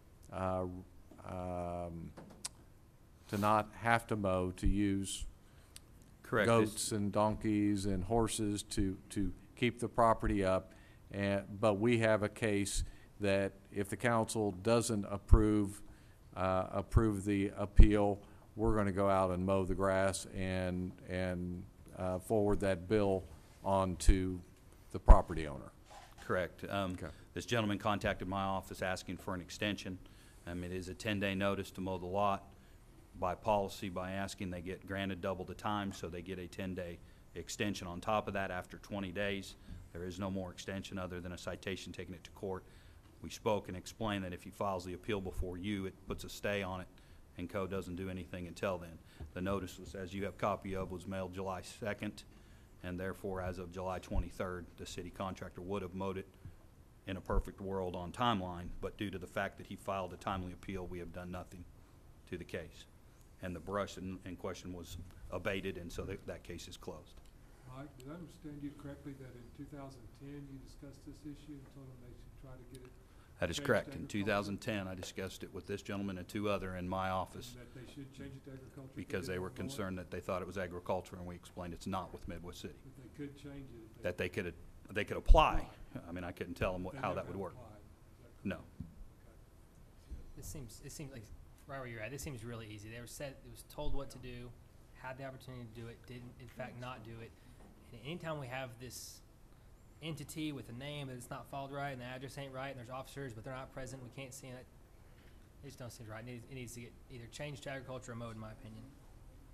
have to mow, to use Correct. goats and donkeys and horses to keep the property up. But we have a case that if the council doesn't approve the appeal, we're going to go out and mow the grass and forward that bill on to the property owner. Correct. Okay. This gentleman contacted my office asking for an extension. It is a 10-day notice to mow the lot. By policy, by asking, they get granted double the time, so they get a 10-day extension on top of that. After 20 days, there is no more extension other than a citation taking it to court. We spoke and explained that if he files the appeal before you, it puts a stay on it, and code doesn't do anything until then. The notice was, as you have copy of, was mailed July 2nd, and therefore, as of July 23rd, the city contractor would have mowed it in a perfect world on timeline, but due to the fact that he filed a timely appeal, we have done nothing to the case. And the brush in question was abated, and so that case is closed. Mike, did I understand you correctly that in 2010 you discussed this issue and told them they should try to get it? That is changed correct. to In agriculture? 2010, I discussed it with this gentleman and 2 other in my office, That they should change it to agriculture? because they were concerned that they thought it was agriculture, and we explained it's not with Midwest City. That they could change it? if That they could apply. I couldn't tell them they how never that would work. applied. Is that No. correct? It seems like right where you're at. This seems really easy. It was told what to do, had the opportunity to do it, didn't in fact not do it. And anytime we have this entity with a name that it's not followed right and the address ain't right and there's officers but they're not present, we can't see it. It just don't seem right. It needs to get either changed to agriculture or mowed, in my opinion.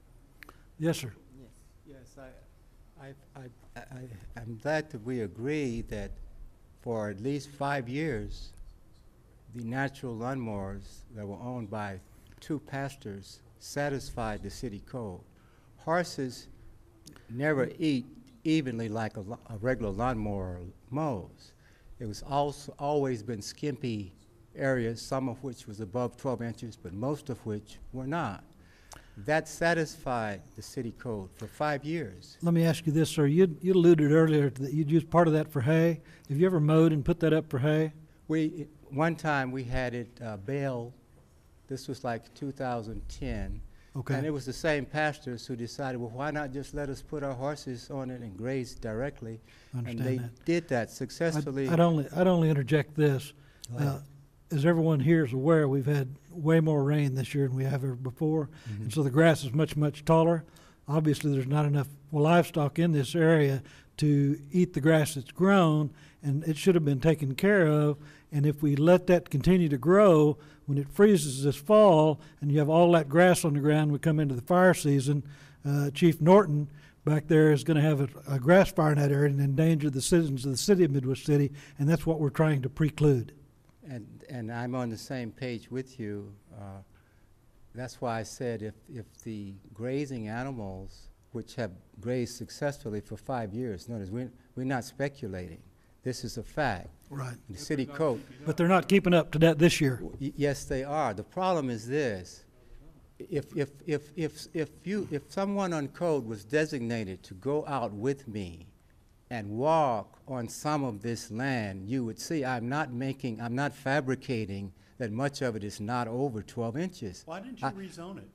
Yes, sir. Yes. Yes, I'm glad that we agree that for at least 5 years, the natural lawnmowers that were owned by 2 pastors satisfied the city code. Horses never eat evenly like a regular lawnmower mows. It was also always been skimpy areas, some of which was above 12 inches, but most of which were not. That satisfied the city code for 5 years. Let me ask you this, sir. You alluded earlier to that you'd use part of that for hay. Have you ever mowed and put that up for hay? One time we had it baled. This was like 2010. Okay. And it was the same pastors who decided, well, why not just let us put our horses on it and graze directly? I And understand they that. did that successfully. I'd only interject this. Go ahead. As everyone here is aware, we've had way more rain this year than we have ever before, and so the grass is much, much taller. Obviously, there's not enough livestock in this area to eat the grass that's grown, and it should have been taken care of. And if we let that continue to grow, when it freezes this fall and you have all that grass on the ground, we come into the fire season, Chief Norton back there is going to have a grass fire in that area and endanger the citizens of the city of Midwest City, and that's what we're trying to preclude. And I'm on the same page with you. That's why I said if the grazing animals, which have grazed successfully for 5 years, notice we're not speculating. This is a fact. Right. The city code. But they're not keeping up to that this year. Yes, they are. The problem is this. If someone on code was designated to go out with me and walk on some of this land, you would see I'm not fabricating that much of it is not over 12 inches. Why didn't you rezone it?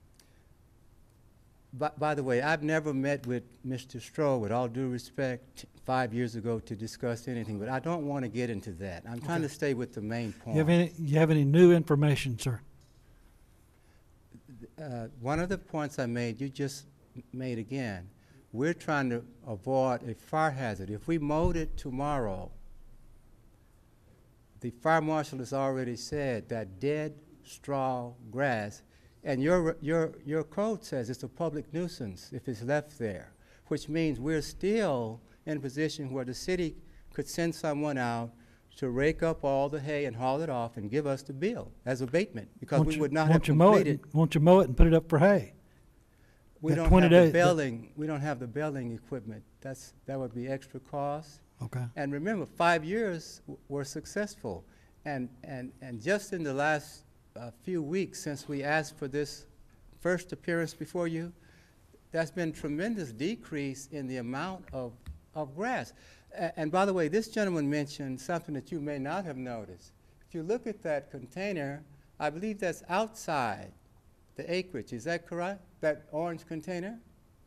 By the way, I've never met with Mr. Stroh, with all due respect, 5 years ago to discuss anything, but I don't want to get into that. I'm trying to stay with the main point. You have any new information, sir? One of the points I made, you just made again. We're trying to avoid a fire hazard. If we mowed it tomorrow, the fire marshal has already said that dead straw grass, and your code says it's a public nuisance if it's left there, which means we're still in a position where the city could send someone out to rake up all the hay and haul it off and give us the bill as abatement, because we would not have completed. Won't you mow it and put it up for hay? We don't have the belling. We don't have the belling equipment. That would be extra cost. Okay. And remember, 5 years were successful, and just in the last few weeks since we asked for this first appearance before you, there's been tremendous decrease in the amount of grass. And by the way, this gentleman mentioned something that you may not have noticed. If you look at that container, I believe that's outside the acreage. Is that correct? That orange container?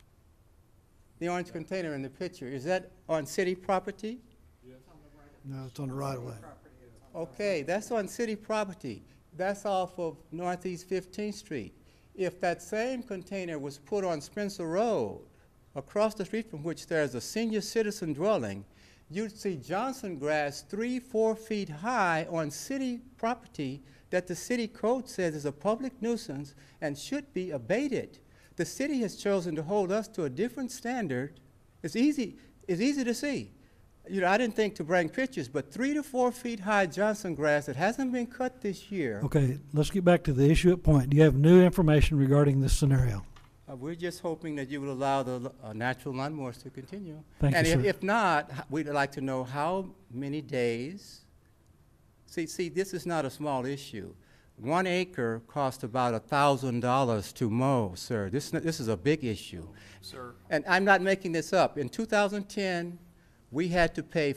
The orange container in the picture, is that on city property? No, it's on the right of way. Okay, that's on city property. That's off of Northeast 15th Street. If that same container was put on Spencer Road, across the street from which there's a senior citizen dwelling, you'd see Johnson grass 3-4 feet high on city property that the city code says is a public nuisance and should be abated. The city has chosen to hold us to a different standard. It's easy to see. You know, I didn't think to bring pictures, but 3 to 4 feet high Johnson grass that hasn't been cut this year. Okay, let's get back to the issue at point. Do you have new information regarding this scenario? We're just hoping that you will allow the natural lawnmowers to continue. Thank you, and sir. if not, we'd like to know how many days. See, this is not a small issue. 1 acre costs about $1,000 to mow, sir. This is a big issue. Sir. And I'm not making this up. In 2010, we had to pay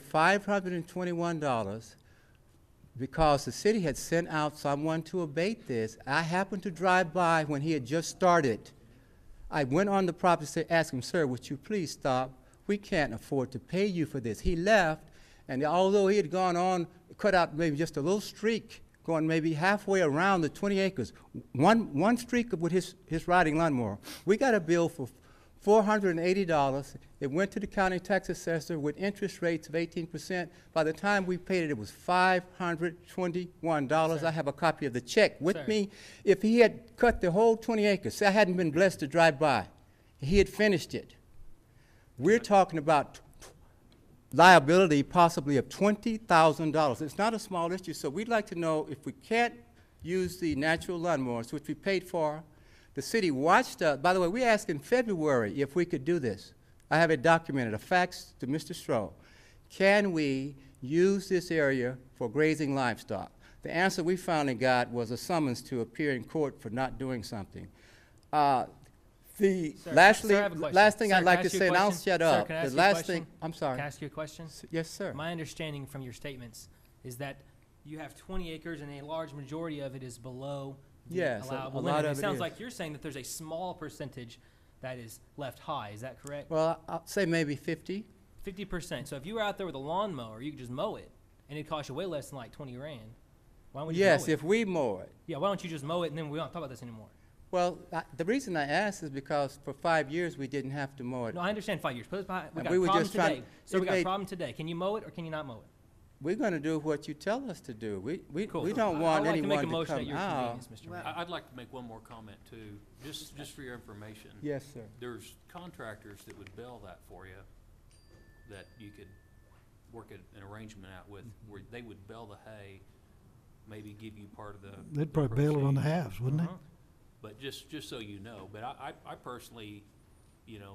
$521 because the city had sent out someone to abate this. I happened to drive by when he had just started. I went on the property to ask him, sir, would you please stop? We can't afford to pay you for this. He left, and although he had gone on, cut out maybe just a little streak, going maybe halfway around the 20 acres, one streak with his riding lawnmower. We got a bill for $480. It went to the county tax assessor with interest rates of 18%. By the time we paid it, it was $521. Sir. I have a copy of the check with Sir. me. If he had cut the whole 20 acres, say I hadn't been blessed to drive by, he had finished it. We're talking about liability possibly of $20,000. It's not a small issue, so we'd like to know if we can't use the natural lawnmowers, which we paid for. The city watched us. By the way, we asked in February if we could do this. I have it documented, a fax to Mr. Stroh. Can we use this area for grazing livestock? The answer we finally got was a summons to appear in court for not doing something. Lastly, Sir, I have a question. last thing Sir, I'd can like I to ask you a say, and I'll question? shut Sir, up. can I The ask you a last question? thing, I'm sorry. Can I ask you a question? Yes, sir. My understanding from your statements is that you have 20 acres and a large majority of it is below the Yes, allowable a limit. lot And of it it sounds is. like you're saying that there's a small percentage that is left high. Is that correct? Well, I'll say maybe 50. 50%. So if you were out there with a lawnmower, you could just mow it, and it'd cost you way less than like 20 grand. Why don't you Yes, just mow it? if we mow it. Yeah, why don't you just mow it and then we don't talk about this anymore? Well, the reason I asked is because for 5 years we didn't have to mow it. No, I understand 5 years. Put it behind. We And got we a were problem just trying- today. So we it got a made- problem today. Can you mow it or can you not mow it? We're going to do what you tell us to do. We Cool. don't I'd want like to anyone make a to motion at come your out. convenience, Mr. Mayor. Well- I'd like to make one more comment too, just for your information. Yes, sir. There's contractors that would bail that for you, that you could work an arrangement out with, where they would bale the hay, maybe give you part of the. They'd probably bail it on the proceeds. halves, wouldn't they? Uh-huh. But just so you know, but I personally, you know,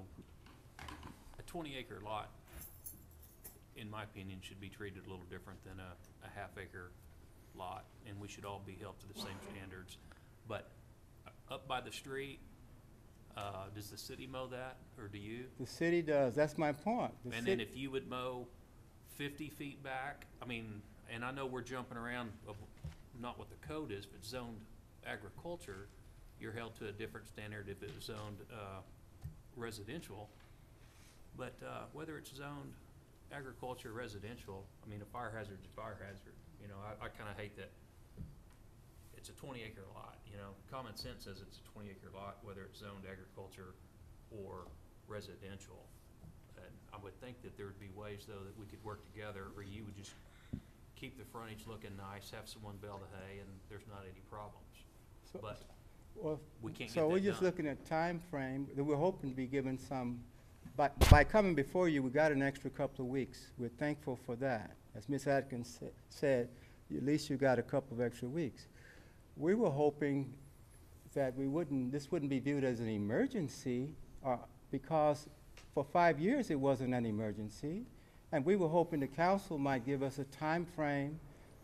a 20-acre lot, in my opinion, should be treated a little different than a half-acre lot, and we should all be held to the same standards. But up by the street, does the city mow that, or do you? The city does. That's my point. The And then city- if you would mow 50 feet back, I mean, and I know we're jumping around of not what the code is, but zoned agriculture, you're held to a different standard if it's zoned residential. But whether it's zoned agriculture, residential, I mean, a fire hazard's a fire hazard. You know, I kind of hate that it's a 20-acre lot, you know. Common sense says it's a 20-acre lot, whether it's zoned agriculture or residential. And I would think that there would be ways, though, that we could work together, or you would just keep the frontage looking nice, have someone bale the hay, and there's not any problems. So- But well, we can't get so we're that just done. looking at time frame. That we're hoping to be given some, by coming before you, we got an extra couple of weeks. We're thankful for that. As Ms. Atkins said, at least you got a couple of extra weeks. We were hoping that this wouldn't be viewed as an emergency, because for 5 years it wasn't an emergency. And we were hoping the council might give us a time frame,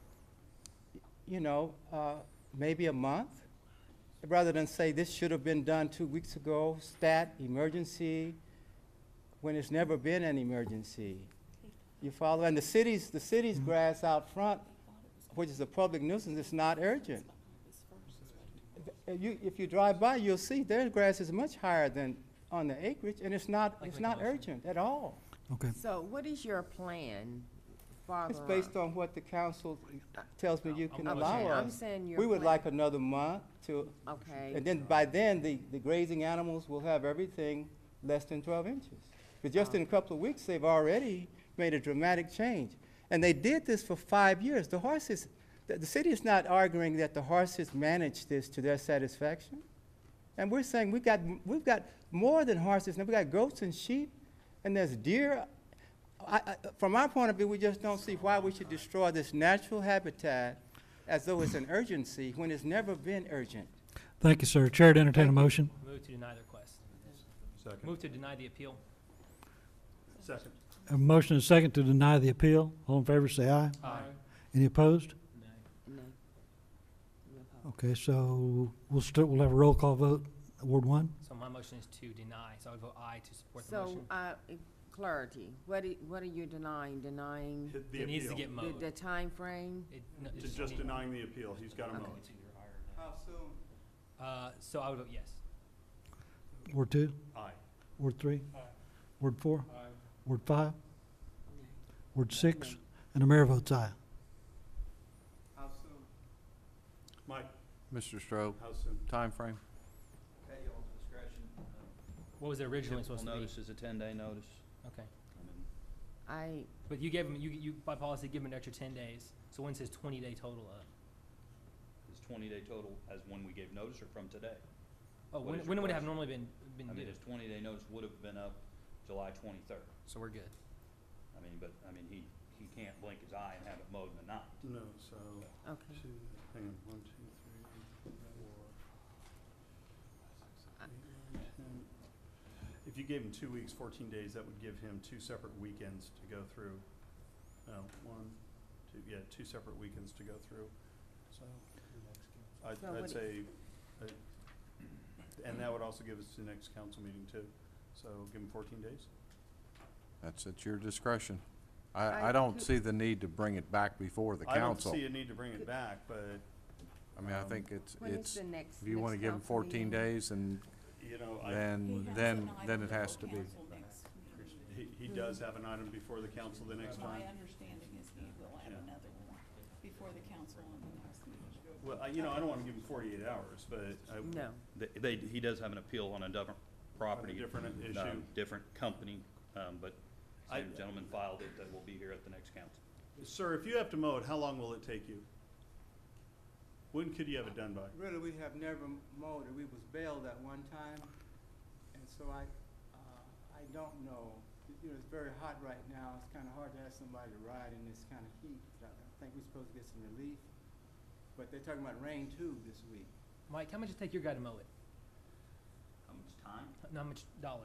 you know, maybe a month, rather than say this should have been done 2 weeks ago, stat, emergency, when it's never been an emergency. You follow? And the city's grass out front, which is a public nuisance, is not urgent. If you drive by, you'll see their grass is much higher than on the acreage, and it's not urgent at all. Okay. So what is your plan farther It's based on what the council tells me you can I'm allow Okay, I'm us. saying your We would plan- like another month to, Okay. and then by then, the grazing animals will have everything less than 12 inches. But just in a couple of weeks, they've already made a dramatic change. And they did this for 5 years. The horses, the city is not arguing that the horses managed this to their satisfaction. And we're saying we've got more than horses, now we've got goats and sheep, and there's deer. From our point of view, we just don't see why we should destroy this natural habitat as though it's an urgency when it's never been urgent. Thank you, sir. Chair to entertain a motion. Move to deny the request. Second. Move to deny the appeal. Second. A motion and a second to deny the appeal. All in favor, say aye. Aye. Any opposed? No. No problem. Okay, so we'll have a roll call vote. Ward 1? So my motion is to deny, so I would vote aye to support the motion. So, clarity, what are you denying? Denying Hit the It needs to appeal. get mowed. the timeframe? To just denying the appeal, he's got to mow it. How soon? So I would vote yes. Ward 2? Aye. Ward 3? Aye. Ward 4? Aye. Ward 5? Ward 6? And the mayor votes aye. How soon? Mike, Mr. Stroh, how soon? timeframe? Okay, y'all's discretion. What was it originally Typical supposed to be? notice is a 10-day notice. Okay. I mean, But you gave them, you by policy give them an extra 10 days. So when's his 20-day total up? it's 20-day total as when we gave notice or from today? Oh, What is your when would it have question? normally been I mean, due? his 20-day notice would have been up July 23rd. So we're good. I mean, but, I mean, he can't blink his eye and have it mowed in the night. No, so, Okay. hang on, 1, 2, 3, 4, 5, 6, 7, 8, 9, 10. If you gave him 2 weeks, 14 days, that would give him 2 separate weekends to go through. No, 1, 2, yeah, 2 separate weekends to go through. So, So I'd what say, and that would also give us the next council meeting too. So give him 14 days. That's at your discretion. I I don't could- see the need to bring it back before the I don't council. see a need to bring it back, but, I mean, I think it's, When is the next? if you want to next give them council 14 meeting? days, and you know, then it has to be. he does have an item before the council the next My time. understanding is he will have Yeah. another one before the council on the next meeting. Well, you know, I don't want to give him 48 hours, but No. He does have an appeal on a different property. different issue. Different company, but I- same gentleman filed it, that will be here at the next council. Sir, if you have to mow it, how long will it take you? When could you have it done by? Really, we have never mowed it. We was bailed at one time, and so I don't know. You know, it's very hot right now. It's kind of hard to ask somebody to ride in this kind of heat. I think we're supposed to get some relief, but they're talking about rain too this week. Mike, how much does it take your guy to mow it? How much time? How much dollars?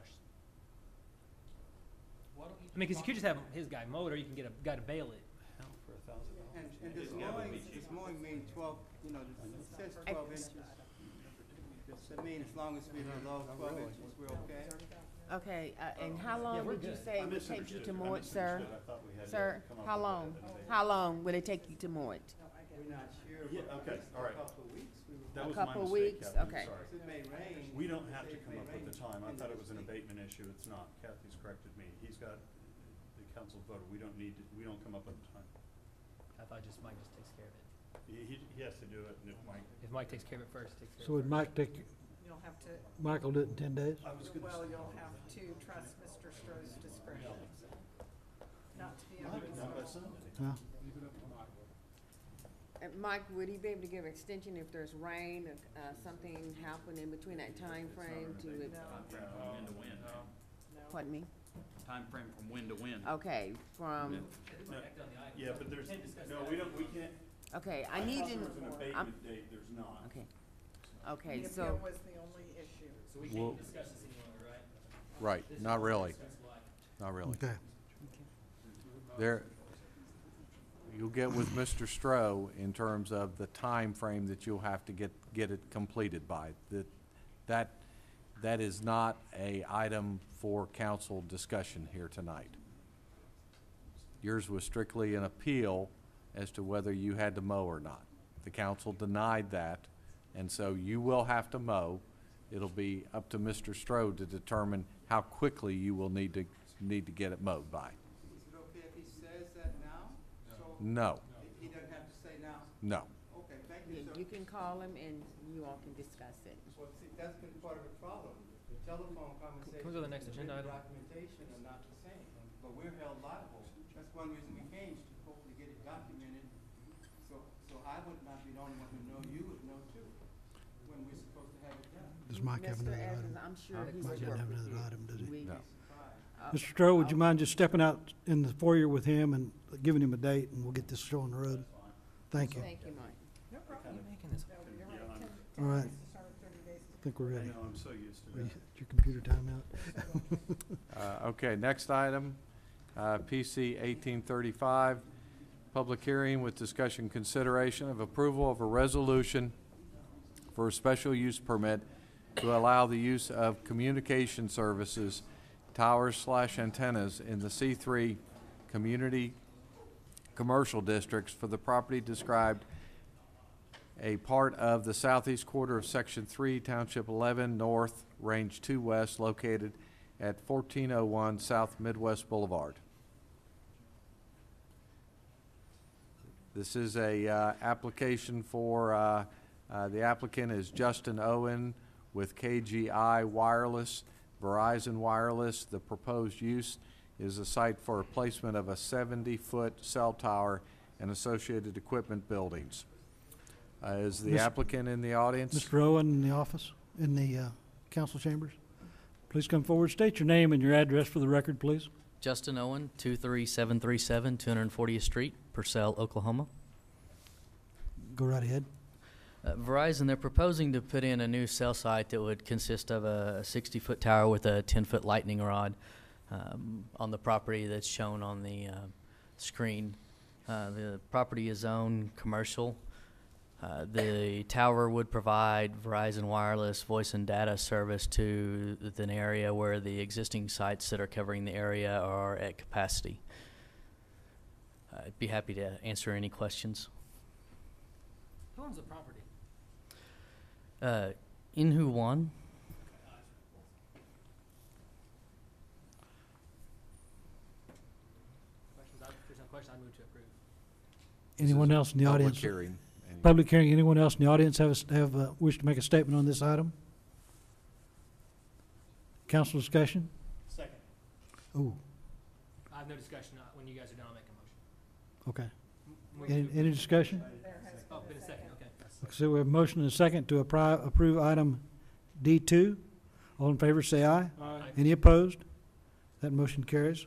I mean, because you could just have his guy mow it, or you can get a guy to bail it. For $1,000. And this mowing means 12. You know, it says 12 inches. That means as long as we're below 12 inches, we're okay. Okay, and how long we're did you good. say I it would take you misunderstood. to I mow it, sir? misunderstood. I thought we had to Sir, come up how with long? a date. How long will it take you to mow it? We're not sure. Yeah, but okay, just all right. A couple of weeks. We were That A was my couple of mistake, weeks? Kathy, I'm Okay. sorry. It may rain. We don't have to It come may up with rain the time. I end thought of it was this an week. abatement issue. It's not. Kathy's corrected me. He's got, the council voted. We don't need, we don't come up with the time. I thought Mike just takes care of it. He has to do it, and if Mike. If Mike takes care of it first, takes care So of would it Mike take, You'll have to, Michael do it in 10 days? I was gonna well, say- you'll have to trust Mr. Stroh's discretion, so, not to be Mike, not by unreasonable. Sunday. Huh? Leave it up to Mike. Mike, would he be able to give extension if there's rain, something happen in between that time frame to, No, Time frame from wind to wind. no. pardon me? Time frame from wind to wind. Okay, from, No, yeah, but there's, no, we can't. okay, I thought need there was an to, abatement date. There's not. okay. Okay, The so, appeal was the only issue. So we Well- can't discuss this any longer, right? Right, This is not all really, discussed live. not really. Okay. There, you'll get with Mr. Stroh in terms of the time frame that you'll have to get it completed by. That is not a item for council discussion here tonight. Yours was strictly an appeal as to whether you had to mow or not. The council denied that, and so you will have to mow. It'll be up to Mr. Stroh to determine how quickly you will need to get it mowed by. Is it okay if he says that now? So No, he doesn't have to say now? no. Okay, thank yeah, you, sir. you can call him and you all can discuss it. Well, see, that's been part of the problem. The telephone conversations. Can we go to the next and agenda written item? Documentation are not the same, but we're held liable. That's one reason we came, to hopefully get it documented. So I would not be the only one who know, you would know too, when we're supposed to have it done. Does Mike have Mr. another Evans, item? I'm sure Huh? he Mike would didn't work have with another you. item, does he? We- No. Mr. Stroh, would you mind just stepping out in the foyer with him and giving him a date, and we'll get this show on the road? Thank you. Thank you, Mike. No problem. You making this? No, you're right. Yeah, 10 All right. days to start, 30 days to I think we're I ready. know, I'm so used to Are you- that. Your computer timeout? Okay, next item, PC 1835, public hearing with discussion consideration of approval of a resolution for a special use permit to allow the use of communication services, towers/antennas in the C3 community commercial districts for the property described a part of the southeast quarter of Section 3, Township 11 North, Range 2 West, located at 1401 South Midwest Boulevard. This is a application for, the applicant is Justin Owen with KGI Wireless, Verizon Wireless. The proposed use is a site for a placement of a 70-foot cell tower and associated equipment buildings. Is the Mr. applicant in the audience? Mr. Owen in the office? in the council chambers? Please come forward. State your name and your address for the record, please. Justin Owen, 23737 240th Street, Purcell, Oklahoma. Go right ahead. Verizon, they're proposing to put in a new cell site that would consist of a 60-foot tower with a 10-foot lightning rod on the property that's shown on the screen. The property is zoned commercial. The tower would provide Verizon wireless voice and data service to an area where the existing sites that are covering the area are at capacity. I'd be happy to answer any questions. Who owns the property? Inhu One. Questions? If there's no question, I move to approve. Anyone else in the Public audience? hearing. Public hearing. Anyone else in the audience wish to make a statement on this item? Council discussion? Second. Ooh, I have no discussion. When you guys are done, I'll make a motion. okay. Any discussion? Oh, been a second, okay. So we have a motion and a second to approve item D2. All in favor, say aye. Aye. Any opposed? That motion carries.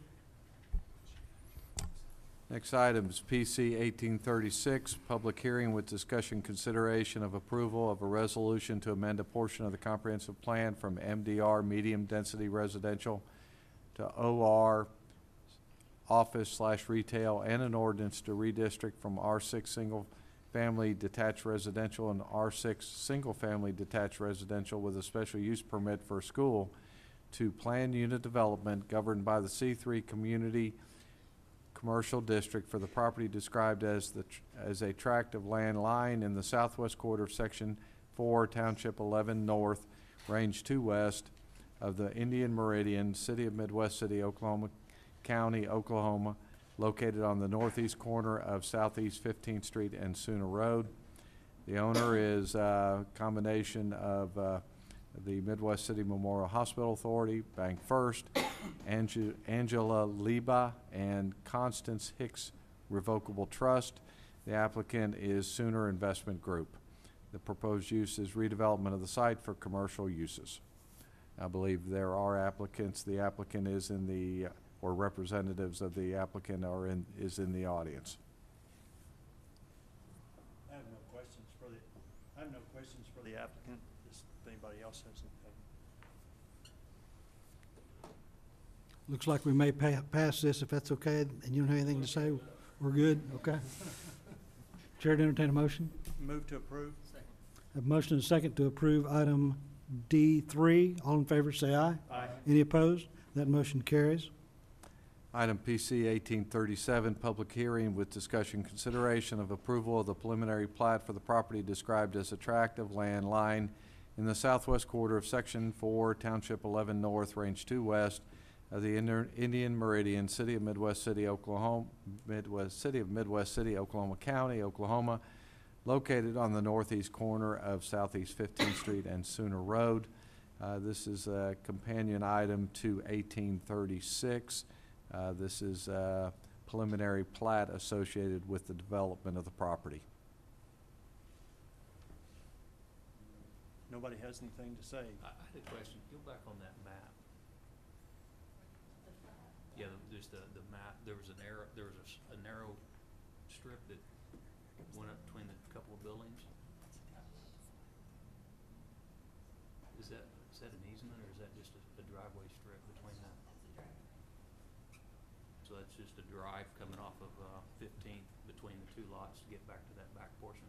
Next item is PC 1836, public hearing with discussion consideration of approval of a resolution to amend a portion of the comprehensive plan from MDR, medium density residential, to OR, office/retail, and an ordinance to redistrict from R6 single-family detached residential and R6 single-family detached residential with a special use permit for a school to planned unit development governed by the C3 community commercial district for the property described as a tract of land lying in the southwest quarter of Section 4, Township 11 North, Range 2 West of the Indian Meridian, City of Midwest City, Oklahoma County, Oklahoma, located on the northeast corner of Southeast 15th Street and Sooner Road. The owner is a combination of the Midwest City Memorial Hospital Authority, Bank First, Angela Liba, and Constance Hicks Revocable Trust. The applicant is Sooner Investment Group. The proposed use is redevelopment of the site for commercial uses. I believe there are applicants. The applicant is in the, or representatives of the applicant is in the audience. I have no questions for the applicant. Just if anybody else has anything. Looks like we may pass this if that's okay, and you don't have anything to say. We're good, okay? Chair to entertain a motion. Move to approve. Second. Have a motion and a second to approve item D3. All in favor, say aye. Aye. Any opposed? That motion carries. Item PC 1837, public hearing with discussion consideration of approval of the preliminary plat for the property described as a tract of land lying in the southwest quarter of Section 4, Township 11 North, Range 2 West of the Indian Meridian, City of Midwest City, Oklahoma, Oklahoma County, Oklahoma, located on the northeast corner of Southeast 15th Street and Sooner Road. This is a companion item to 1836. This is a preliminary plat associated with the development of the property. Nobody has anything to say. I had a question. Go back on that map. Yeah, there's the map. There was an arrow. There was a narrow strip that went up between the couple of buildings. Is that an easement, or is that just a driveway strip between them? So that's just a drive coming off of 15th between the two lots to get back to that back portion?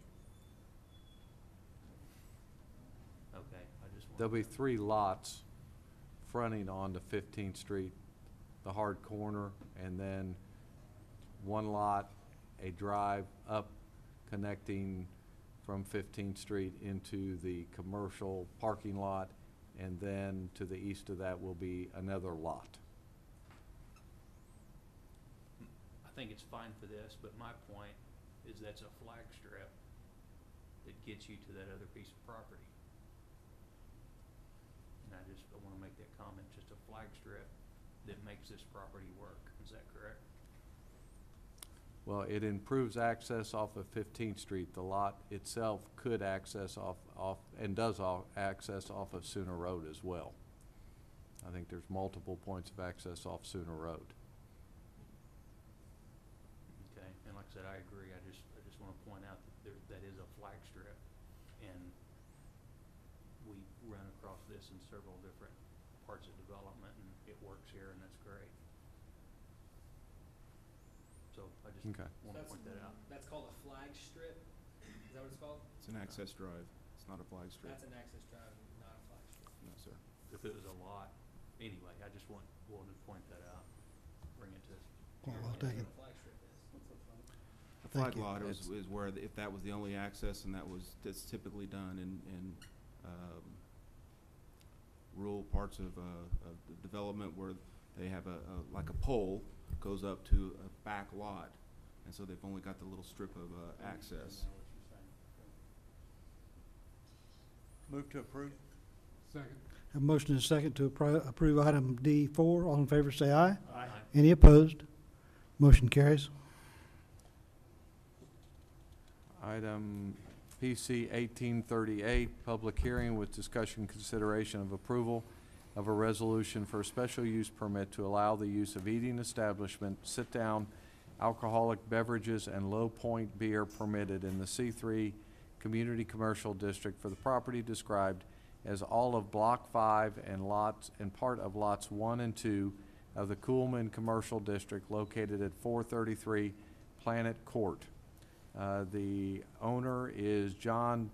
Okay, I just wanted There'll be to- 3 lots fronting onto 15th Street, the hard corner, and then 1 lot, a drive up connecting from 15th Street into the commercial parking lot, and then to the east of that will be another lot. I think it's fine for this, but my point is that's a flag strip that gets you to that other piece of property. And I want to make that comment, just a flag strip that makes this property work. Is that correct? Well, it improves access off of 15th Street. The lot itself could access off and does access off of Sooner Road as well. I think there's multiple points of access off Sooner Road. Okay, and like I said, I agree. I just want to point out that that is a flag strip, and we run across this in several different parts of development, and it works here, and that's great. So I just Okay. want to point that out. That's called a flag strip? Is that what it's called? It's an access drive. It's not a flag strip. That's an access drive, not a flag strip. No, sir. If it was a lot, anyway, I just wanted to point that out, bring it to. Well, I'll take it. What a flag strip is. A flag Thank you. lot is where, if that was the only access, and that's typically done in rural parts of the development where they have like a pole goes up to a back lot, and so they've only got the little strip of access. Move to approve? Second. Have a motion and a second to approve item D4. All in favor say aye. Aye. Any opposed? Motion carries. Item PC 1838, public hearing with discussion consideration of approval of a resolution for a special use permit to allow the use of eating establishment, sit-down alcoholic beverages, and Low Point beer permitted in the C3 Community Commercial District for the property described as all of Block 5 and part of Lots 1 and 2 of the Coolman Commercial District located at 433 Planet Court. The owner is John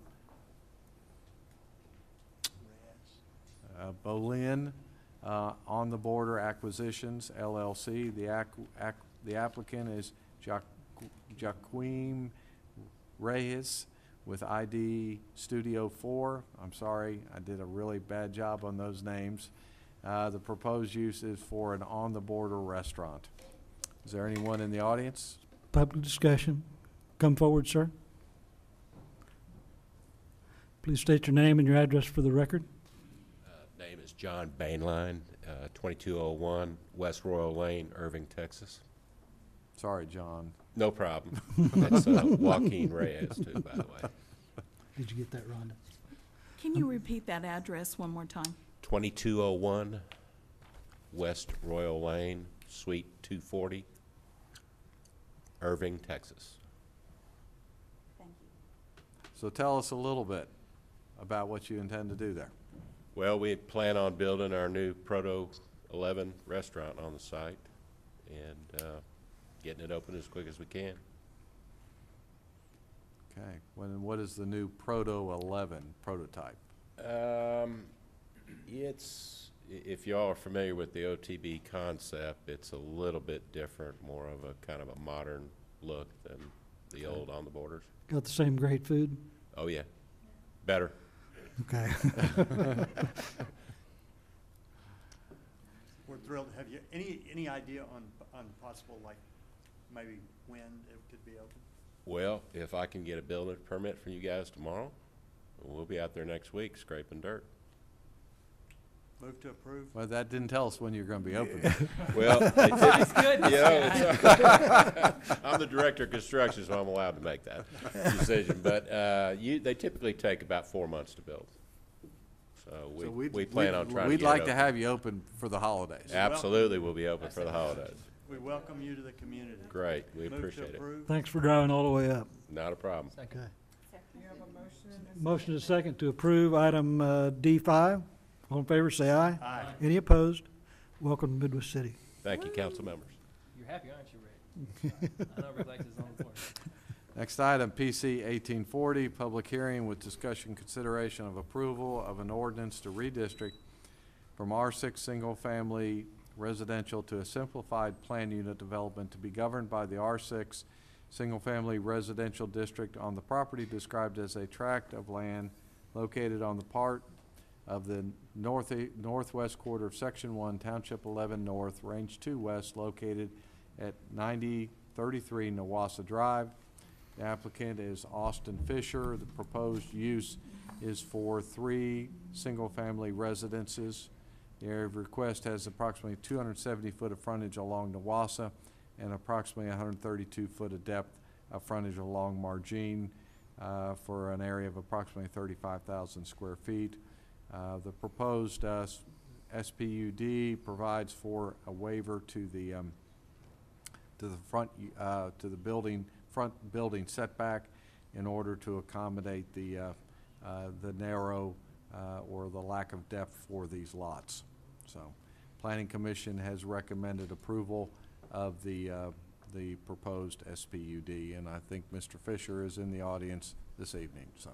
Bolin, On the Border Acquisitions, LLC. The applicant is Jaquim Reyes with ID Studio 4. I'm sorry, I did a really bad job on those names. The proposed use is for an on-the-border restaurant. Is there anyone in the audience? Public discussion. Come forward, sir. Please state your name and your address for the record. Name is John Bainline, 2201 West Royal Lane, Irving, Texas. Sorry, John. No problem. That's Joaquin Reyes, too, by the way. Did you get that, Rhonda? Can you repeat that address one more time? 2201 West Royal Lane, Suite 240, Irving, Texas. Thank you. So tell us a little bit about what you intend to do there. Well, we plan on building our new Proto 11 restaurant on the site and getting it open as quick as we can. Okay. What is the new Proto 11 prototype? It's, if y'all are familiar with the OTB concept, it's a little bit different, more of a kind of a modern look than the old On the Borders. Got the same great food? Oh, yeah. Better. Okay. We're thrilled to have you. Any idea on possible, like, maybe when it could be open? Well, if I can get a building permit from you guys tomorrow, we'll be out there next week scraping dirt. Move to approve? Well, that didn't tell us when you're going to be open. Well, they That's good. I'm the director of construction, so I'm allowed to make that decision. But they typically take about 4 months to build. So we plan on trying to We'd get like it to open. have you open for the holidays. Absolutely, we'll be open for the holidays. We welcome you to the community. Great, we Move to appreciate it. approve? Thanks for driving all the way up. Not a problem. Okay. You have a motion and a Motion is second to approve item D5. All in favor, say aye. Aye. Any opposed? Welcome to Midwest City. Thank you, council members. You're happy, aren't you, Rick? I know Rick likes his own board. Next item, PC 1840, public hearing with discussion consideration of approval of an ordinance to redistrict from R6 single-family residential to a simplified plan unit development to be governed by the R6 single-family residential district on the property described as a tract of land located on the part of the northwest quarter of Section 1, Township 11 North, Range 2 West, located at 9033 Newassa Drive. The applicant is Austin Fisher. The proposed use is for 3 single-family residences. The area of request has approximately 270 foot of frontage along Newassa and approximately 132 foot of depth of frontage along Margine for an area of approximately 35,000 square feet. The proposed SPUD provides for a waiver to the front to the front building setback in order to accommodate the narrow or the lack of depth for these lots. So, Planning Commission has recommended approval of the proposed SPUD, and I think Mr. Fisher is in the audience this evening. So,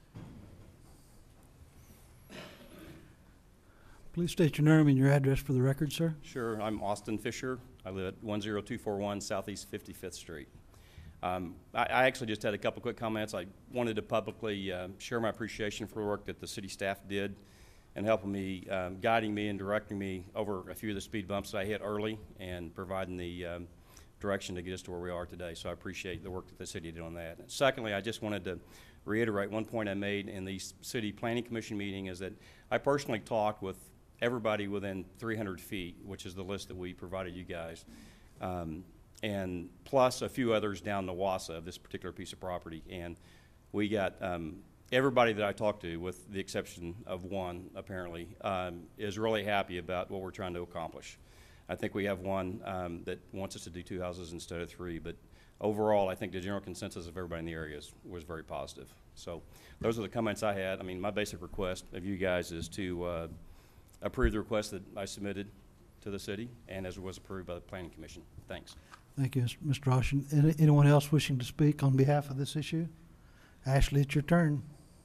Please state your name and your address for the record, sir. Sure. I'm Austin Fisher. I live at 10241 Southeast 55th Street. I actually just had a couple quick comments. I wanted to publicly share my appreciation for the work that the city staff did in helping me, guiding me and directing me over a few of the speed bumps that I hit early and providing the direction to get us to where we are today. So I appreciate the work that the city did on that. And secondly, I just wanted to reiterate one point I made in the City Planning Commission meeting is that I personally talked with everybody within 300 feet, which is the list that we provided you guys, and plus a few others down the Wassa of this particular piece of property. And we got everybody that I talked to, with the exception of one apparently, is really happy about what we're trying to accomplish. I think we have one that wants us to do 2 houses instead of 3, but overall I think the general consensus of everybody in the area was very positive. So those are the comments I had. I mean, my basic request of you guys is to approve the request that I submitted to the city and as it was approved by the Planning Commission. Thanks. Thank you, Mr. Austin. Anyone else wishing to speak on behalf of this issue? Ashley, it's your turn.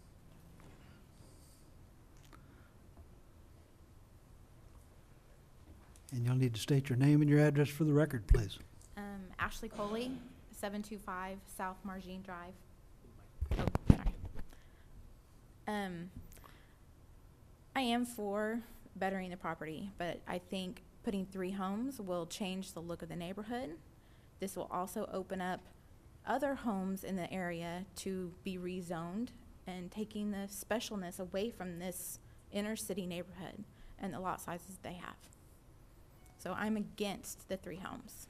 And you'll need to state your name and your address for the record, please. Ashley Coley, 725 South Margine Drive. Oh, sorry. I am for bettering the property, but I think putting 3 homes will change the look of the neighborhood. This will also open up other homes in the area to be rezoned and taking the specialness away from this inner city neighborhood and the lot sizes they have. So I'm against the 3 homes.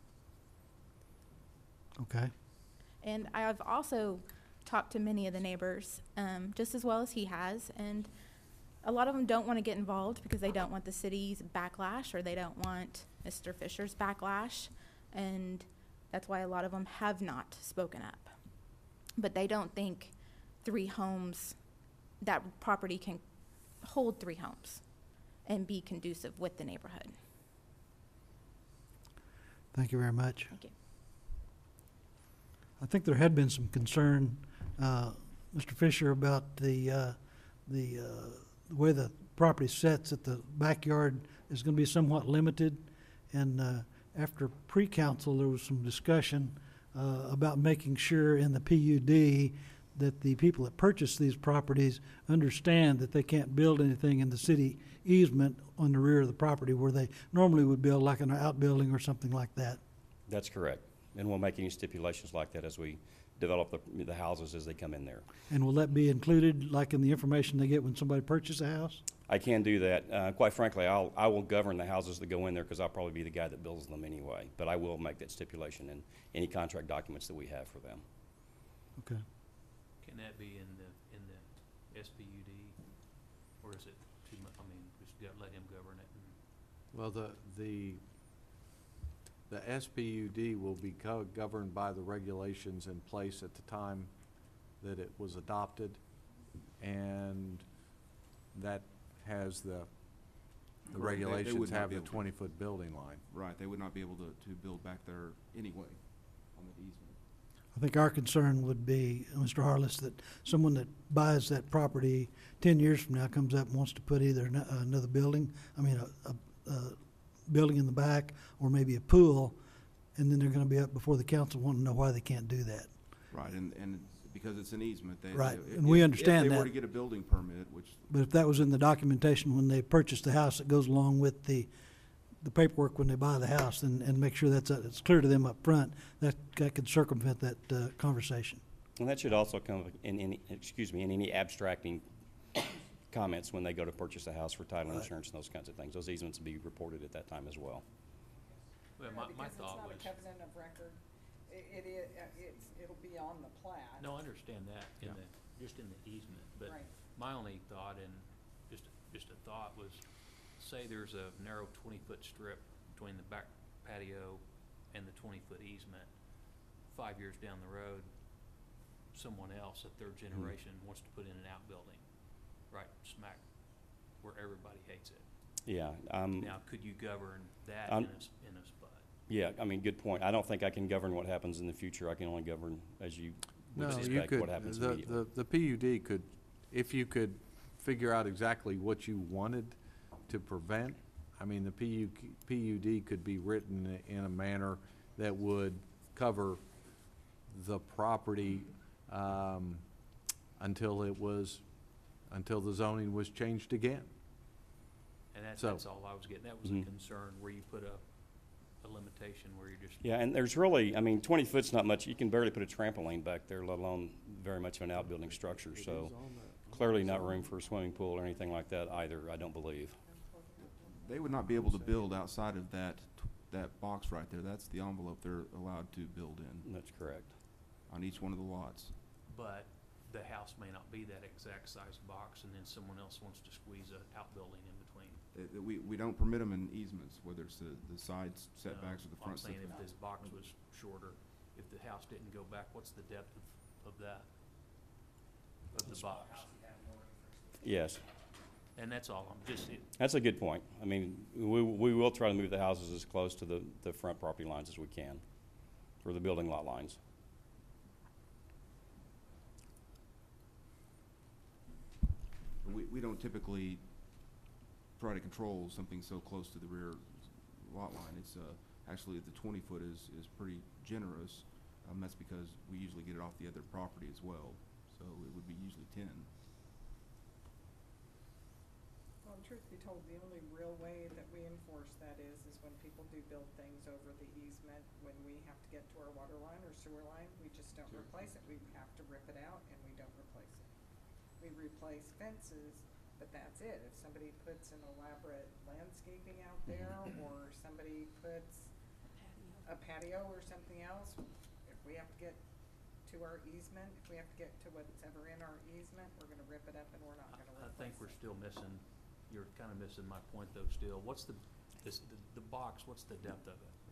Okay. And I've also talked to many of the neighbors, just as well as he has, and a lot of them don't want to get involved because they don't want the city's backlash or they don't want Mr. Fisher's backlash, and that's why a lot of them have not spoken up. But they don't think 3 homes, that property can hold 3 homes and be conducive with the neighborhood. Thank you very much. Thank you. I think there had been some concern, Mr. Fisher, about the way the property sets, that the backyard is going to be somewhat limited. And after pre-council, there was some discussion about making sure in the PUD that the people that purchase these properties understand that they can't build anything in the city easement on the rear of the property where they normally would build, like an outbuilding or something like that. That's correct. And we'll make any stipulations like that as we develop the houses as they come in there. And will that be included, like in the information they get when somebody purchases a house? I can do that. Quite frankly, I will govern the houses that go in there because I'll probably be the guy that builds them anyway. But I will make that stipulation in any contract documents that we have for them. Okay. Can that be in the SPUD, or is it too much? I mean, just let him govern it. well, the SPUD will be governed by the regulations in place at the time that it was adopted, and that has the Right, they regulations would not have be the able to- 20-foot building line. Right, they would not be able to build back there anyway on the easement. I think our concern would be, Mr. Harless, that someone that buys that property 10 years from now comes up and wants to put either another building, a building in the back, or maybe a pool, and then they're going to be up before the council wanting to know why they can't do that. Right, and because it's an easement, Right, and we understand if they that. were to get a building permit, which. But if that was in the documentation when they purchased the house, it goes along with the paperwork when they buy the house, and make sure it's clear to them up front, that could circumvent that conversation. And that should also come in any abstracting comments when they go to purchase a house for title insurance and those kinds of things. Those easements will be reported at that time as well. Well, Yeah, my because thought it's not was, a covenant of record. It'll be on the plat. no, I understand that in Yeah. just in the easement, but Right. my only thought, and just a thought, was say there's a narrow 20-foot strip between the back patio and the 20-foot easement. 5 years down the road, someone else, a third generation, wants to put in an outbuilding, right smack where everybody hates it. Yeah, Now, could you govern that in a spot? yeah, I mean, good point. I don't think I can govern what happens in the future. I can only govern, as you would No, you suspect, could, what happens immediately. the PUD could, if you could figure out exactly what you wanted to prevent, I mean, the PUD could be written in a manner that would cover the property, until the zoning was changed again. And So- that's all I was getting. That was a concern, where you put a limitation where you're just. Yeah, and there's really, I mean, 20 foot's not much. You can barely put a trampoline back there, let alone very much of an outbuilding structure. So clearly not room for a swimming pool or anything like that either, I don't believe. They would not be able to build outside of that box right there. That's the envelope they're allowed to build in That's correct. on each one of the lots. But the house may not be that exact size box, and then someone else wants to squeeze an outbuilding in between. We don't permit them in easements, whether it's the side setbacks or the I'm front saying if setbacks. this box was shorter, if the house didn't go back, what's the depth of that? Of the box? Yes, And that's all, that's a good point. I mean, we will try to move the houses as close to the front property lines as we can, or the building lot lines. We don't typically try to control something so close to the rear lot line. It's, actually, the 20-foot is pretty generous. That's because we usually get it off the other property as well, so it would be usually 10. Well, truth be told, the only real way that we enforce that is when people do build things over the easement. When we have to get to our water line or sewer line, we just don't replace it. We have to rip it out, and we don't replace it. We replace fences, but that's it. If somebody puts an elaborate landscaping out there, or somebody puts a patio or something else, if we have to get to our easement, if we have to get to what's ever in our easement, we're gonna rip it up and we're not gonna replace it. I think we're still missing, you're kind of missing my point though still. What's the box, what's the depth of it?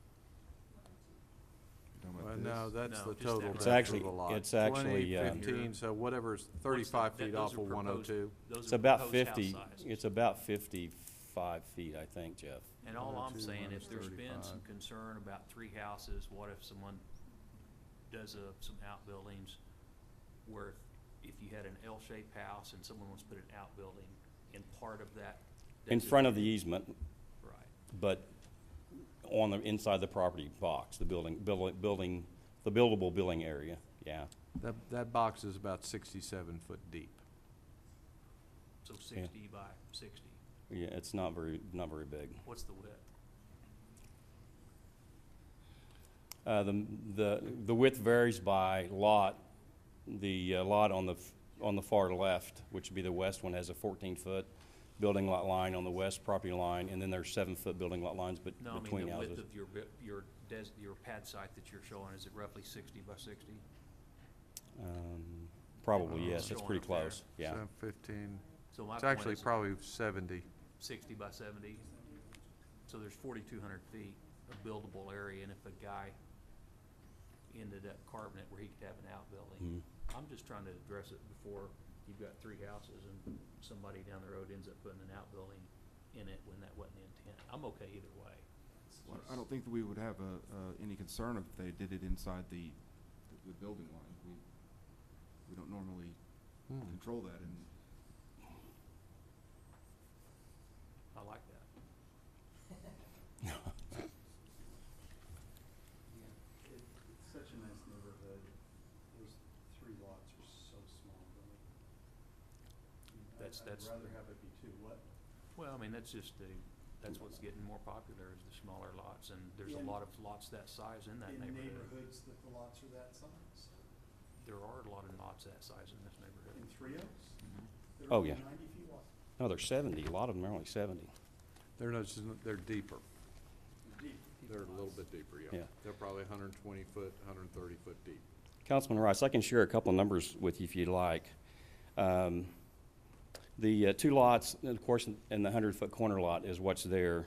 Well, no, that's No, the just total that It's depth actually- of the lot. it's actually, 20, 15, so whatever's 35 feet off of 102. Those It's are about proposed house 50, sizes. it's about 55 feet, I think, Jeff. And all I'm 102 saying, minus if there's been 35. some concern about 3 houses, what if someone does some outbuildings where if you had an L-shaped house and someone wants to put an outbuilding in part of that. In front of the easement, Right. but on the inside the property box, the the buildable building area, yeah. That box is about 67 foot deep. So 60 by 60. Yeah, it's not very big. What's the width? The width varies by lot. The lot on the far left, which would be the west one, has a 14-foot building lot line on the west property line, and then there's 7-foot building lot lines No, I between mean, the houses. width of your pad site that you're showing, is it roughly 60 by 60? Probably, yes, it's Showing pretty up there. close, yeah. 15. So my It's point actually is probably 70. 60 by 70. So there's 4,200 feet of buildable area, and if a guy ended up carving it where he could have an outbuilding, I'm just trying to address it before you've got 3 houses and somebody down the road ends up putting an outbuilding in it when that wasn't the intent. I'm okay either way. Well, I don't think that we would have any concern if they did it inside the building line. We don't normally control that, and I like that. It's such a nice neighborhood. Those 3 lots are so small, really. That's- I'd rather have it be 2. What? Well, I mean, that's what's getting more popular is the smaller lots, and there's a In- lot of lots that size in that In neighborhood. neighborhoods that the lots are that size. There are a lot of lots that size in this neighborhood. In 3 Oaks? They're Oh, only yeah. 90 feet wide. No, they're 70. A lot of them are only 70. They're deeper. Deep. They're a little bit deeper, yeah. Yeah. They're probably 120 foot, 130 foot deep. Councilman Rice, I can share a couple of numbers with you if you'd like. The two lots, and of course, in the 100-foot corner lot is what's there.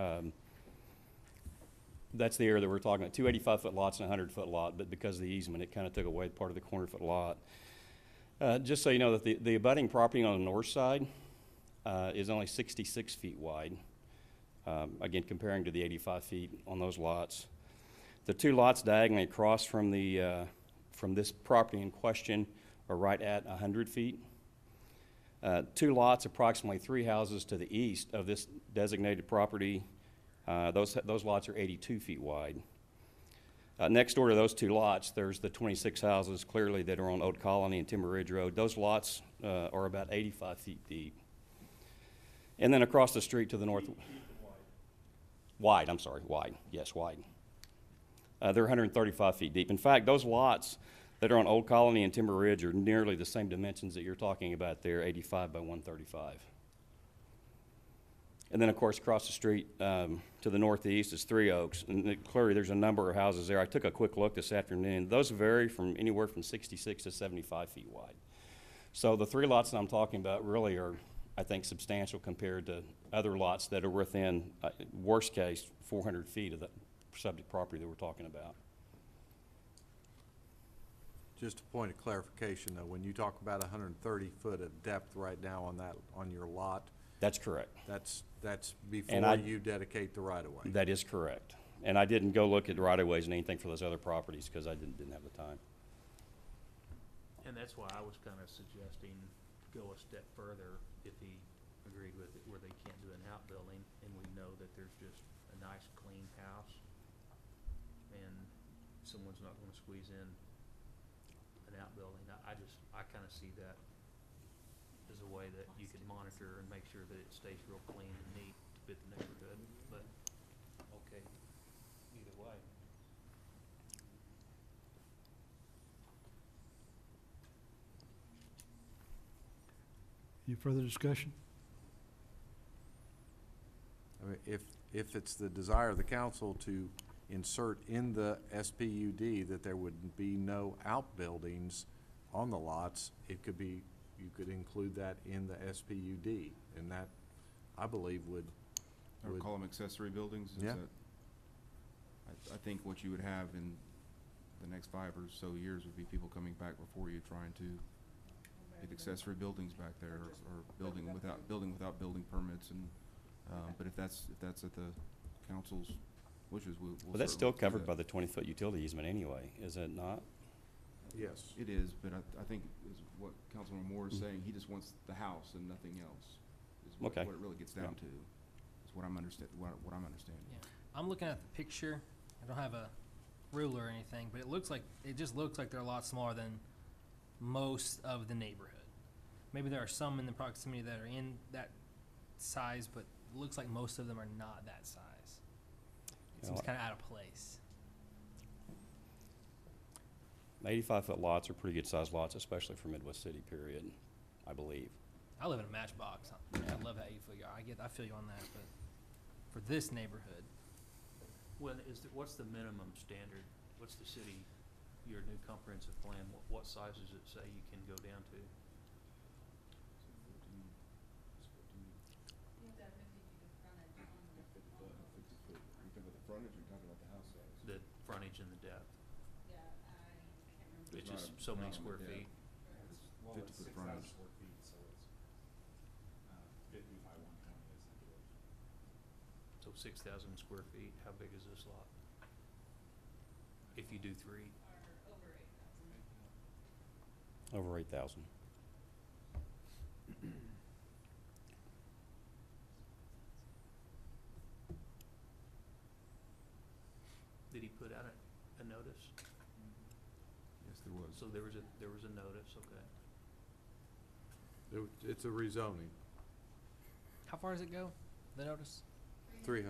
That's the area that we're talking about, two 85-foot lots and a 100-foot lot, but because of the easement, it kind of took away part of the corner-foot lot. Just so you know, that the abutting property on the north side is only 66 feet wide. Again, comparing to the 85 feet on those lots. The two lots diagonally across from this property in question are right at 100 feet. Two lots, approximately 3 houses to the east of this designated property, those lots are 82 feet wide. Next door to those two lots, there's the 26 houses clearly that are on Old Colony and Timber Ridge Road. Those lots are about 85 feet deep. And then across the street to the north. Wide, I'm sorry, wide. Yes, wide. They're 135 feet deep. In fact, those lots that are on Old Colony and Timber Ridge are nearly the same dimensions that you're talking about there, 85 by 135. And then, of course, across the street to the northeast is Three Oaks. And clearly there's a number of houses there. I took a quick look this afternoon. Those vary from anywhere from 66 to 75 feet wide. So the three lots that I'm talking about really are, I think, substantial compared to other lots that are within, worst case, 400 feet of the subject property that we're talking about. Just a point of clarification, though, when you talk about 130 foot of depth right now on your lot. That's correct. That's before you dedicate the right-of-way. That is correct. And I didn't go look at right-of-ways and anything for those other properties because I didn't have the time. And that's why I was kind of suggesting go a step further if he agreed with it, where they can't do an outbuilding, and we know that there's just a nice, clean house, and someone's not gonna squeeze in an outbuilding. I kind of see that as a way that you can monitor and make sure that it stays real clean and neat to fit the neighborhood, but, okay, either way. Any further discussion? I mean, if it's the desire of the council to insert in the SPUD that there would be no outbuildings on the lots, it could be, you could include that in the SPUD, and that, I believe, would Or call them accessory buildings? Is Yeah. that- I think what you would have in the next 5 or so years would be people coming back before you trying to get accessory buildings back there, or building without building permits, and, but if that's at the council's wishes, we'll But that's still certainly do covered that. by the 20-foot utility easement anyway, is it not? Yes. It is, but I think is what Councilman Moore is saying, he just wants the house and nothing else, is what Okay. it really gets down to, is what I'm understanding. Yeah. I'm looking at the picture. I don't have a ruler or anything, but it just looks like they're a lot smaller than most of the neighborhood. Maybe there are some in the proximity that are in that size, but it looks like most of them are not that size. It seems kind of out of place. 85-foot lots are pretty good sized lots, especially for Midwest City, period, I believe. I live in a matchbox. I love that 80-foot yard. I feel you on that, but for this neighborhood, What's the minimum standard? What's the city, your new comprehensive plan, what size does it say you can go down to? The frontage and the depth. It's just so many square feet. 50-foot frontage. So 6,000 square feet, how big is this lot? If you do 3. Over 8,000. Did he put out a notice? Yes, there was. So there was a notice, okay. It's a rezoning, how far does it go, the notice? 300.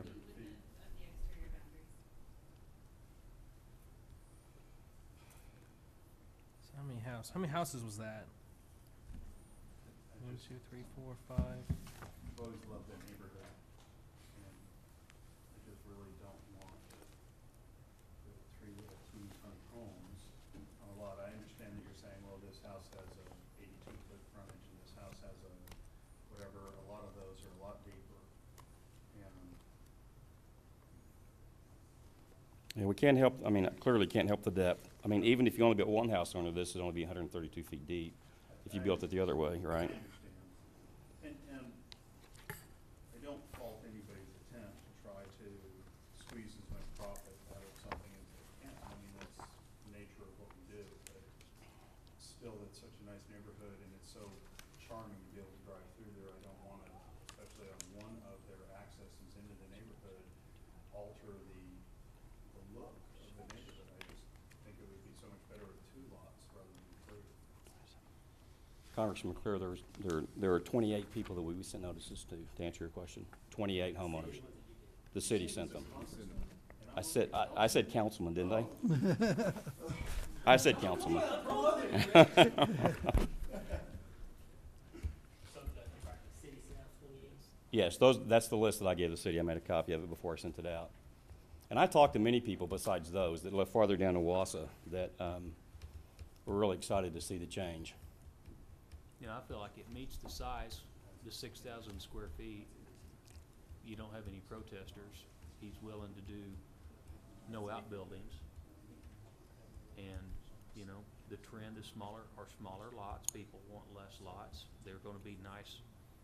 So how many houses was that? 1, 2, 3, 4, 5. I've always loved that neighborhood, and I just really don't want to Yeah, we can't help, I mean, clearly can't help the depth. I mean, even if you only built one house under this, it'd only be 132 feet deep if you built it the other way, right? And I don't fault anybody's attempt to try to squeeze as much profit out of something as they can. I mean, that's the nature of what we do, but still, it's such a nice neighborhood and it's so charming to be able to drive through there. I don't want to, especially on one of their accesses into the neighborhood, alter the look of the neighborhood. I just think it would be so much better with 2 lots rather than 3. Congressman McClure, there are 28 people that we sent notices to answer your question. 28 homeowners. The city sent them. I said councilman, didn't I? I said councilman. Yes, that's the list that I gave the city. I made a copy of it before I sent it out. And I talked to many people besides those that live farther down in Wausau that were really excited to see the change. You know, I feel like it meets the size, the 6,000 square feet. You don't have any protesters. He's willing to do no outbuildings. And, you know, the trend is smaller lots. People want less lots. They're gonna be nice,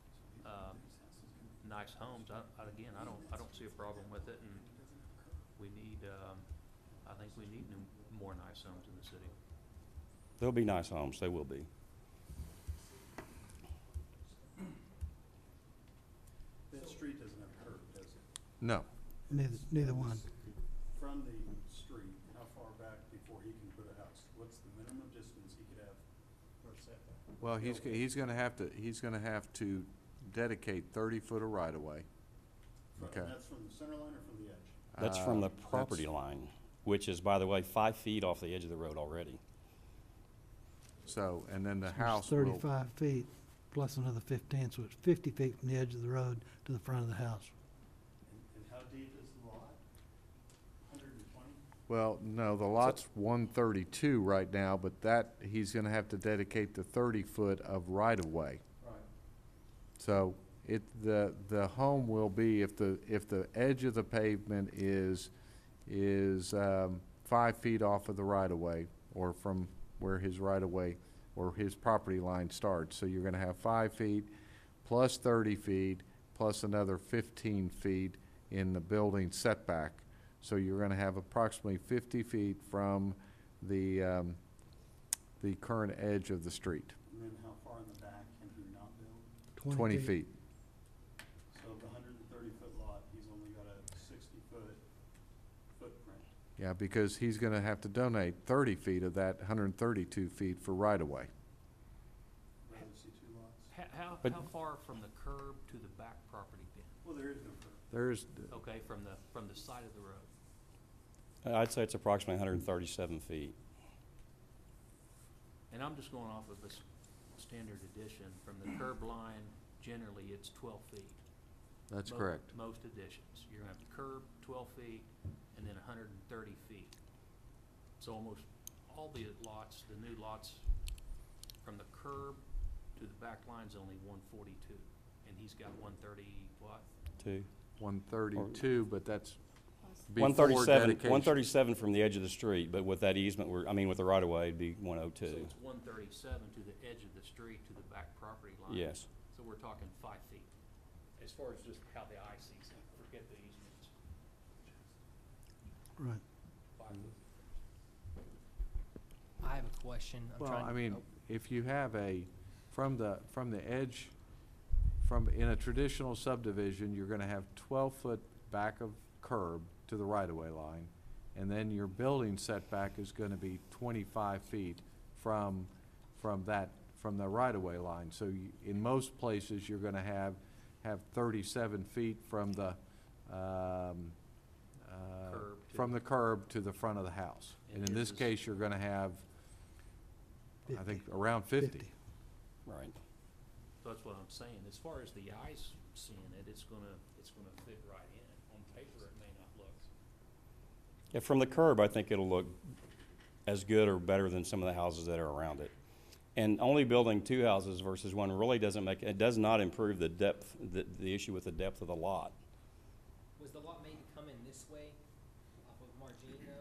nice homes. Again, I don't see a problem with it, and we need, I think we need more nice homes in the city. There'll be nice homes. They will be. That street doesn't have a curb, does it? No. Neither one. From the street, how far back before he can put a house? What's the minimum distance he could have for a setback? Well, he's gonna have to dedicate 30 foot of right of way. Okay. And that's from the center line or from the edge? That's from the property line, which is, by the way, 5 feet off the edge of the road already. So, and then the So it's house will, 35 feet plus another 15, so it's 50 feet from the edge of the road to the front of the house. And how deep is the lot? 120? well, no, the lot's 132 right now, but that, he's gonna have to dedicate the 30 foot of right of way. Right. So the home will be, if the edge of the pavement is 5 feet off of the right of way, or from where his right of way or his property line starts. So you're gonna have 5 feet plus 30 feet plus another 15 feet in the building setback. So you're gonna have approximately 50 feet from the current edge of the street. And then how far in the back can he not build? 20 feet. So of the 130-foot lot, he's only got a 60-foot footprint. Yeah, because he's gonna have to donate 30 feet of that 132 feet for right-of-way. Rather see 2 lots? How But- far from the curb to the back property bin? Well, there is no curb. There's, Okay, from the side of the road. I'd say it's approximately 137 feet. And I'm just going off of this standard edition. From the curb line, generally, it's 12 feet. that's correct. Most additions. You're gonna have the curb 12 feet and then 130 feet. So almost all the lots, the new lots, from the curb to the back line's only 142. And he's got 130 what? 2. 132, but that's before 137, dedication. 137 from the edge of the street, but with that easement, with the right-of-way, it'd be 102. So it's 137 to the edge of the street to the back property line. Yes. So we're talking 5 feet, as far as just how the eye sees it. Forget the easements. Right. 5 feet. I have a question. Well, I mean, if you have from the edge, in a traditional subdivision, you're gonna have 12-foot back of curb to the right-of-way line, and then your building setback is gonna be 25 feet from the right-of-way line. So in most places, you're gonna have 37 feet from the, curb to the front of the house. And in this case, you're gonna have, I think, around 50. Right. That's what I'm saying. As far as the eyes seeing it, it's gonna fit right in. On paper, it may not look. Yeah, from the curb, I think it'll look as good or better than some of the houses that are around it. And only building 2 houses versus 1 really it does not improve the depth, the issue with the depth of the lot. Was the lot made to come in this way off of Margina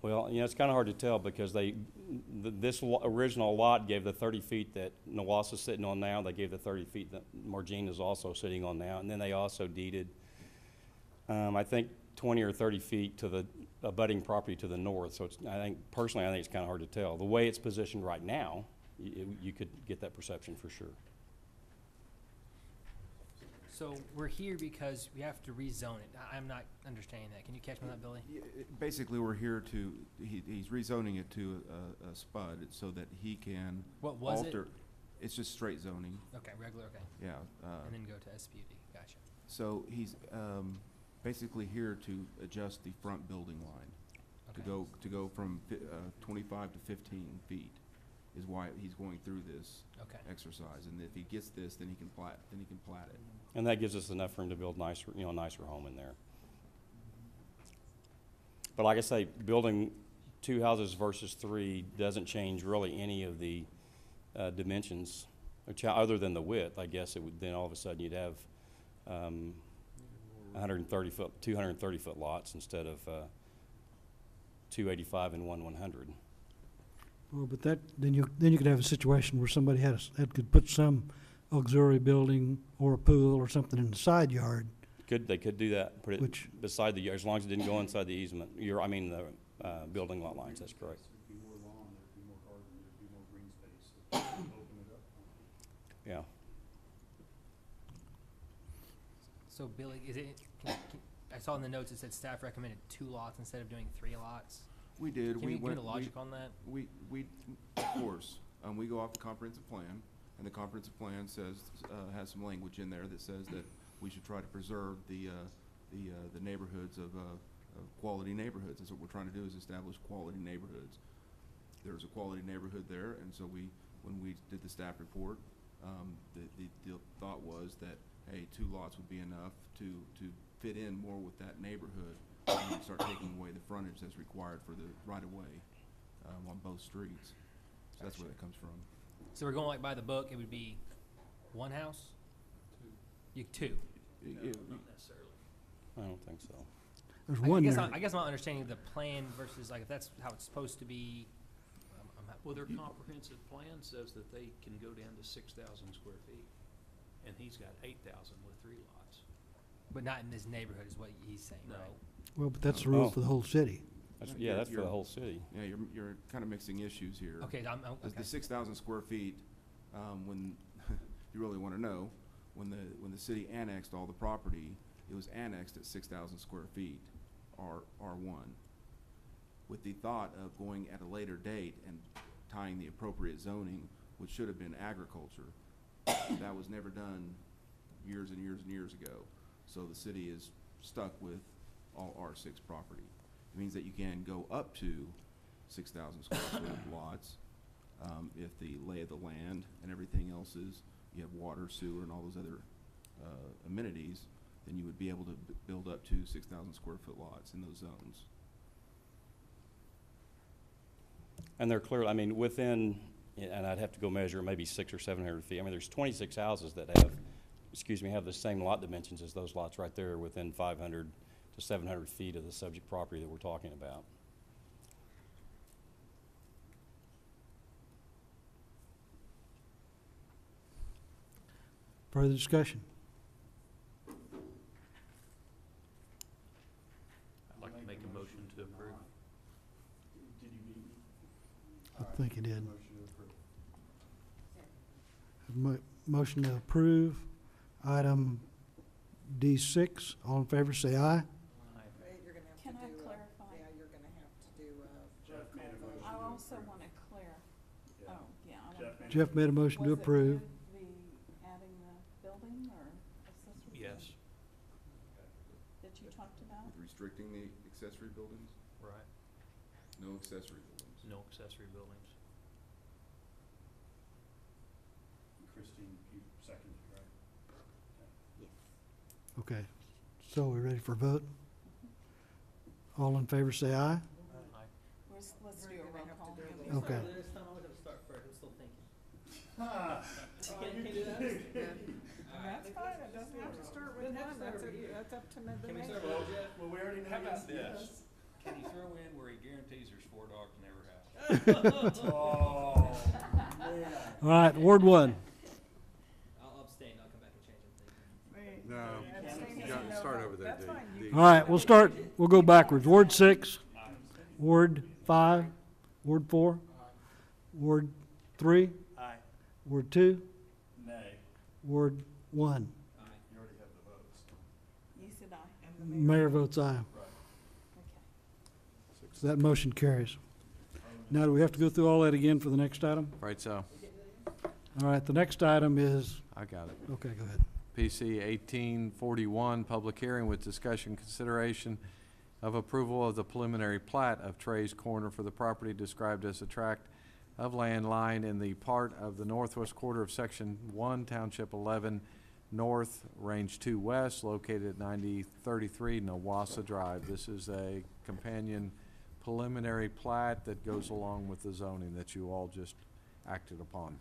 Well, you know, it's kind of hard to tell because this original lot gave the 30 feet that Nawasa's sitting on now. They gave the 30 feet that Margene is also sitting on now. And then they also deeded, I think, 20 or 30 feet to the abutting property to the north. So it's, personally, I think it's kind of hard to tell. The way it's positioned right now, you could get that perception for sure. So we're here because we have to rezone it. I'm not understanding that. Can you catch me on that, Billy? Basically, we're here to, he's rezoning it to a SPUD so that he can What was alter. it? It's just straight zoning. Okay, regular, okay. Yeah. And then go to SPUD, gotcha. So he's basically here to adjust the front building line. Okay. To go from 25 to 15 feet is why he's going through this Okay. exercise. And if he gets this, then he can plat it. And that gives us enough room to build nicer, a nicer home in there. But like I say, building 2 houses versus 3 doesn't change really any of the dimensions, other than the width. I guess it would, then all of a sudden you'd have 230 foot lots instead of 285 and 100. Well, but then you could have a situation where somebody could put some auxiliary building or a pool or something in the side yard. They could do that, put it beside the yard, as long as it didn't go inside the easement, the building lot lines, that's correct. There'd be more lawn, there'd be more garden, there'd be more green space, so open it up. Yeah. So Billy, I saw in the notes it said staff recommended 2 lots instead of doing 3 lots. We did. Can you give me the logic on that? We of course, we go off the comprehensive plan, and the comprehensive plan says, has some language in there that says that we should try to preserve the neighborhoods of quality neighborhoods. That's what we're trying to do, is establish quality neighborhoods. There's a quality neighborhood there, and so when we did the staff report, the thought was that, hey, 2 lots would be enough to fit in more with that neighborhood. And you start taking away the frontage that's required for the right-of-way on both streets. So that's where that comes from. So we're going like by the book, it would be 1 house? 2. No, not necessarily. I don't think so. There's one there. I guess I'm not understanding the plan versus, like, if that's how it's supposed to be. Well, their comprehensive plan says that they can go down to 6,000 square feet, and he's got 8,000 with 3 lots. But not in this neighborhood is what he's saying, No. right? Well, but that's the rule for the whole city. That's for the whole city. Yeah, you're kind of mixing issues here. Okay, okay. The 6,000 square feet, when you really want to know, when the city annexed all the property, it was annexed at 6,000 square feet, R1, with the thought of going at a later date and tying the appropriate zoning, which should have been agriculture. That was never done years and years and years ago. So the city is stuck with all R6 property. It means that you can go up to 6,000 square foot lots if the lay of the land and everything else is, you have water, sewer, and all those other amenities, then you would be able to build up to 6,000 square foot lots in those zones. And they're clear, within, and I'd have to go measure maybe 600 or 700 feet. There's 26 houses that have the same lot dimensions as those lots right there within 500 to 700 feet of the subject property that we're talking about. Further discussion? I'd like to make a motion to approve. Did you beat me? I think he did. Motion to approve. Motion to approve item D6. All in favor, say aye. You're gonna have Can to I do, clarify? yeah, you're gonna have to do, Jeff made a motion I to also approve. want to clear, Yeah. oh, yeah. I Jeff wanna- made Jeff made a motion to Was it approve. with the adding the building or accessory? Yes. That you talked about? With restricting the accessory buildings, Right. no accessory buildings. No accessory buildings. Christine, you seconded, right? Okay. So we ready for a vote? All in favor, say aye. Let's do We're a gonna roll have call. to do Can this. we- Okay. This time I was gonna start first, I'm still thinking. That's fine, it doesn't have to start with one, that's up to the Can we mayor. start with Jeff? Well, we already know How about yes. this? Can he throw in where he guarantees there's $4 in every house? Oh, man. All right, Ward 1. I'll abstain, I'll come back and change it. No, you gotta start over there, That's Dee. fine. You- All right, we'll go backwards. Ward 6, Ward 5, Ward 4, Ward 3, Aye. Ward 2, Nay. Ward 1. You already have the votes. You said aye. and the Mayor votes aye. Okay. So that motion carries. Now, do we have to go through all that again for the next item? Right, so, All right, the next item is, I got it. okay, go ahead. PC 1841, public hearing with discussion consideration of approval of the preliminary plat of Trey's Corner for the property described as a tract of land lying in the part of the northwest quarter of Section 1, Township 11 North, Range 2 West, located at 9033 Nawassa Drive. This is a companion preliminary plat that goes along with the zoning that you all just acted upon.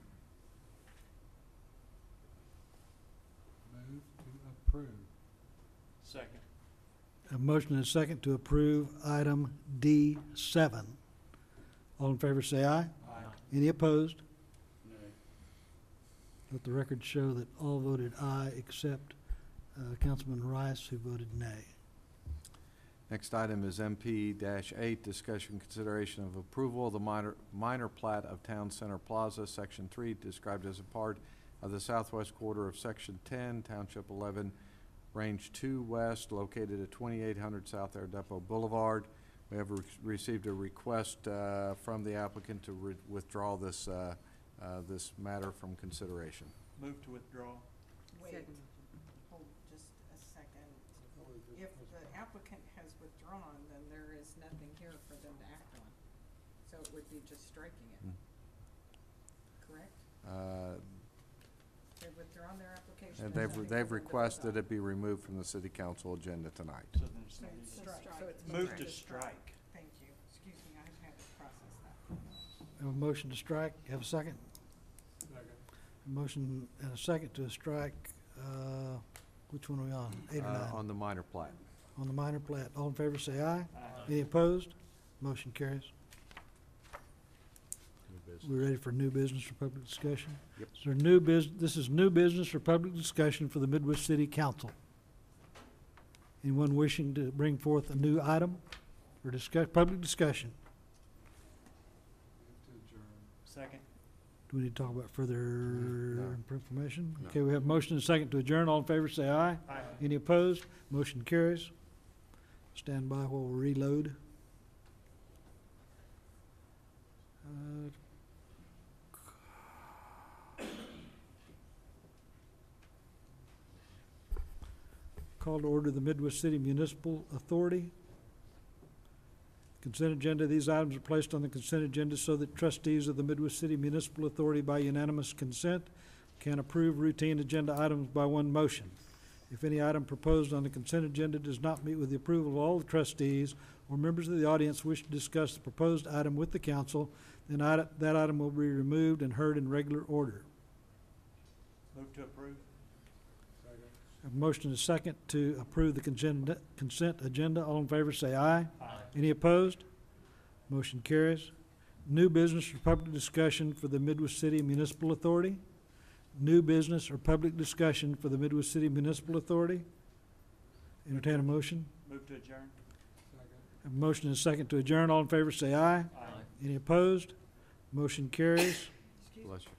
Move to approve. Second. A motion and a second to approve item D7. All in favor say aye. Aye. Any opposed? Nay. Let the record show that all voted aye except Councilman Rice, who voted nay. Next item is MP-8, discussion consideration of approval of the minor plat of Town Center Plaza, Section 3, described as a part of the southwest quarter of Section 10, Township 11, Range 2 West, located at 2800 South Air Depot Boulevard. We have received a request from the applicant to withdraw this matter from consideration. Move to withdraw. Wait, hold just a second. If the applicant has withdrawn, then there is nothing here for them to act on. So it would be just striking it. Correct? They've withdrawn their application. And there's they've nothing for them to vote requested on. it be removed from the city council agenda tonight. So then it's So not it's even- strike. So it's Move moved to strike. Thank you. Excuse me, I've had to process that. Have a motion to strike, have a second? Second. A motion and a second to strike, which one are we on, 8 or 9? On the minor plat. On the minor plat. All in favor say aye. Aye. Any opposed? Motion carries. We ready for new business for public discussion? Yep. So this is new business for public discussion for the Midwest City Council. Anyone wishing to bring forth a new item for public discussion? Move to adjourn. Second. Do we need to talk about further No. information? No. Okay, we have a motion and a second to adjourn. All in favor say aye. Aye. Any opposed? Motion carries. Stand by while we reload. Call to order the Midwest City Municipal Authority. Consent agenda. These items are placed on the consent agenda so that trustees of the Midwest City Municipal Authority by unanimous consent can approve routine agenda items by one motion. If any item proposed on the consent agenda does not meet with the approval of all the trustees or members of the audience wish to discuss the proposed item with the council, then that item will be removed and heard in regular order. Move to approve. Second. A motion is second to approve the consent agenda. All in favor say aye. Aye. Any opposed? Motion carries. New business or public discussion for the Midwest City Municipal Authority. New business or public discussion for the Midwest City Municipal Authority. Entertain a motion. Move to adjourn. Second. A motion is second to adjourn. All in favor say aye. Aye. Any opposed? Motion carries. Bless you.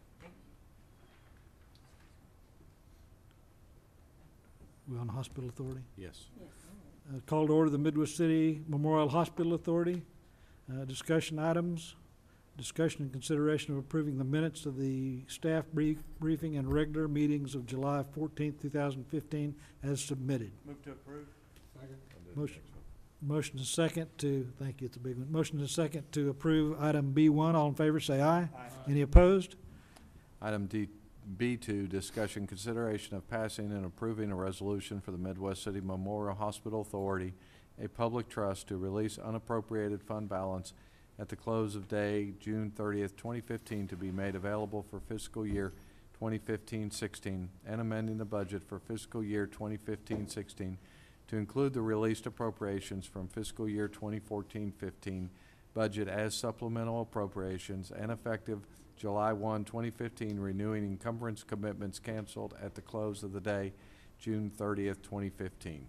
We're on Hospital Authority. Yes. Call to order the Midwest City Memorial Hospital Authority. Discussion items. Discussion and consideration of approving the minutes of the staff briefing and regular meetings of July 14th, 2015 as submitted. Move to approve. Second. Motion is second to, thank you, it's a big one. Motion is second to approve item B1. All in favor say aye. Aye. Any opposed? Item B2, discussion consideration of passing and approving a resolution for the Midwest City Memorial Hospital Authority, a public trust, to release unappropriated fund balance at the close of day June 30th, 2015, to be made available for fiscal year 2015-16, and amending the budget for fiscal year 2015-16 to include the released appropriations from fiscal year 2014-15 budget as supplemental appropriations and effective July 1, 2015, renewing encumbrance commitments canceled at the close of the day, June 30th, 2015.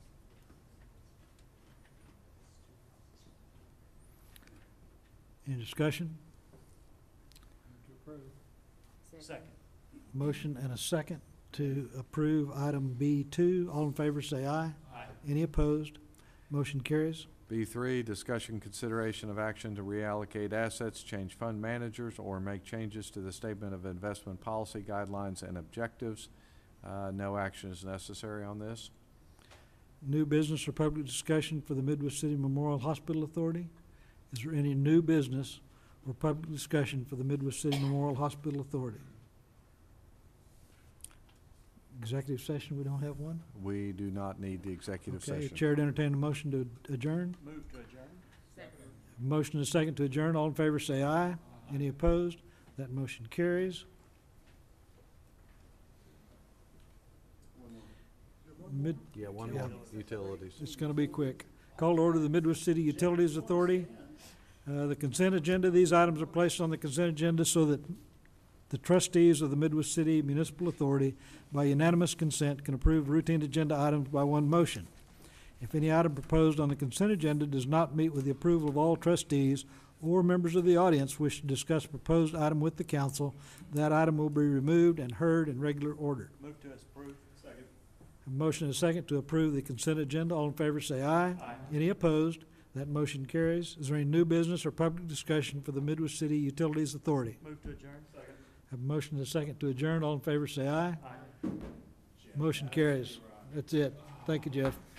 Any discussion? Move to approve. Second. Motion and a second to approve item B2. All in favor say aye. Aye. Any opposed? Motion carries. B3, discussion consideration of action to reallocate assets, change fund managers, or make changes to the statement of investment policy guidelines and objectives. No action is necessary on this. New business or public discussion for the Midwest City Memorial Hospital Authority. Is there any new business or public discussion for the Midwest City Memorial Hospital Authority? Executive session, we don't have one? We do not need the executive Okay, session. Chair to entertain a motion to adjourn. Move to adjourn. Motion and a second to adjourn. All in favor say aye. Any opposed? That motion carries. Yeah, one more. Utilities. It's going to be quick. Call to order the Midwest City Utilities Authority. The consent agenda, these items are placed on the consent agenda so that the trustees of the Midwest City Municipal Authority, by unanimous consent, can approve routine agenda items by one motion. If any item proposed on the consent agenda does not meet with the approval of all trustees or members of the audience wish to discuss a proposed item with the council, that item will be removed and heard in regular order. Move to approve. Second. A motion and a second to approve the consent agenda. All in favor say aye. Aye. Any opposed? That motion carries. Is there any new business or public discussion for the Midwest City Utilities Authority? Move to adjourn. Second. Have a motion and a second to adjourn. All in favor say aye. Aye. Motion carries. That's it. Thank you, Jeff.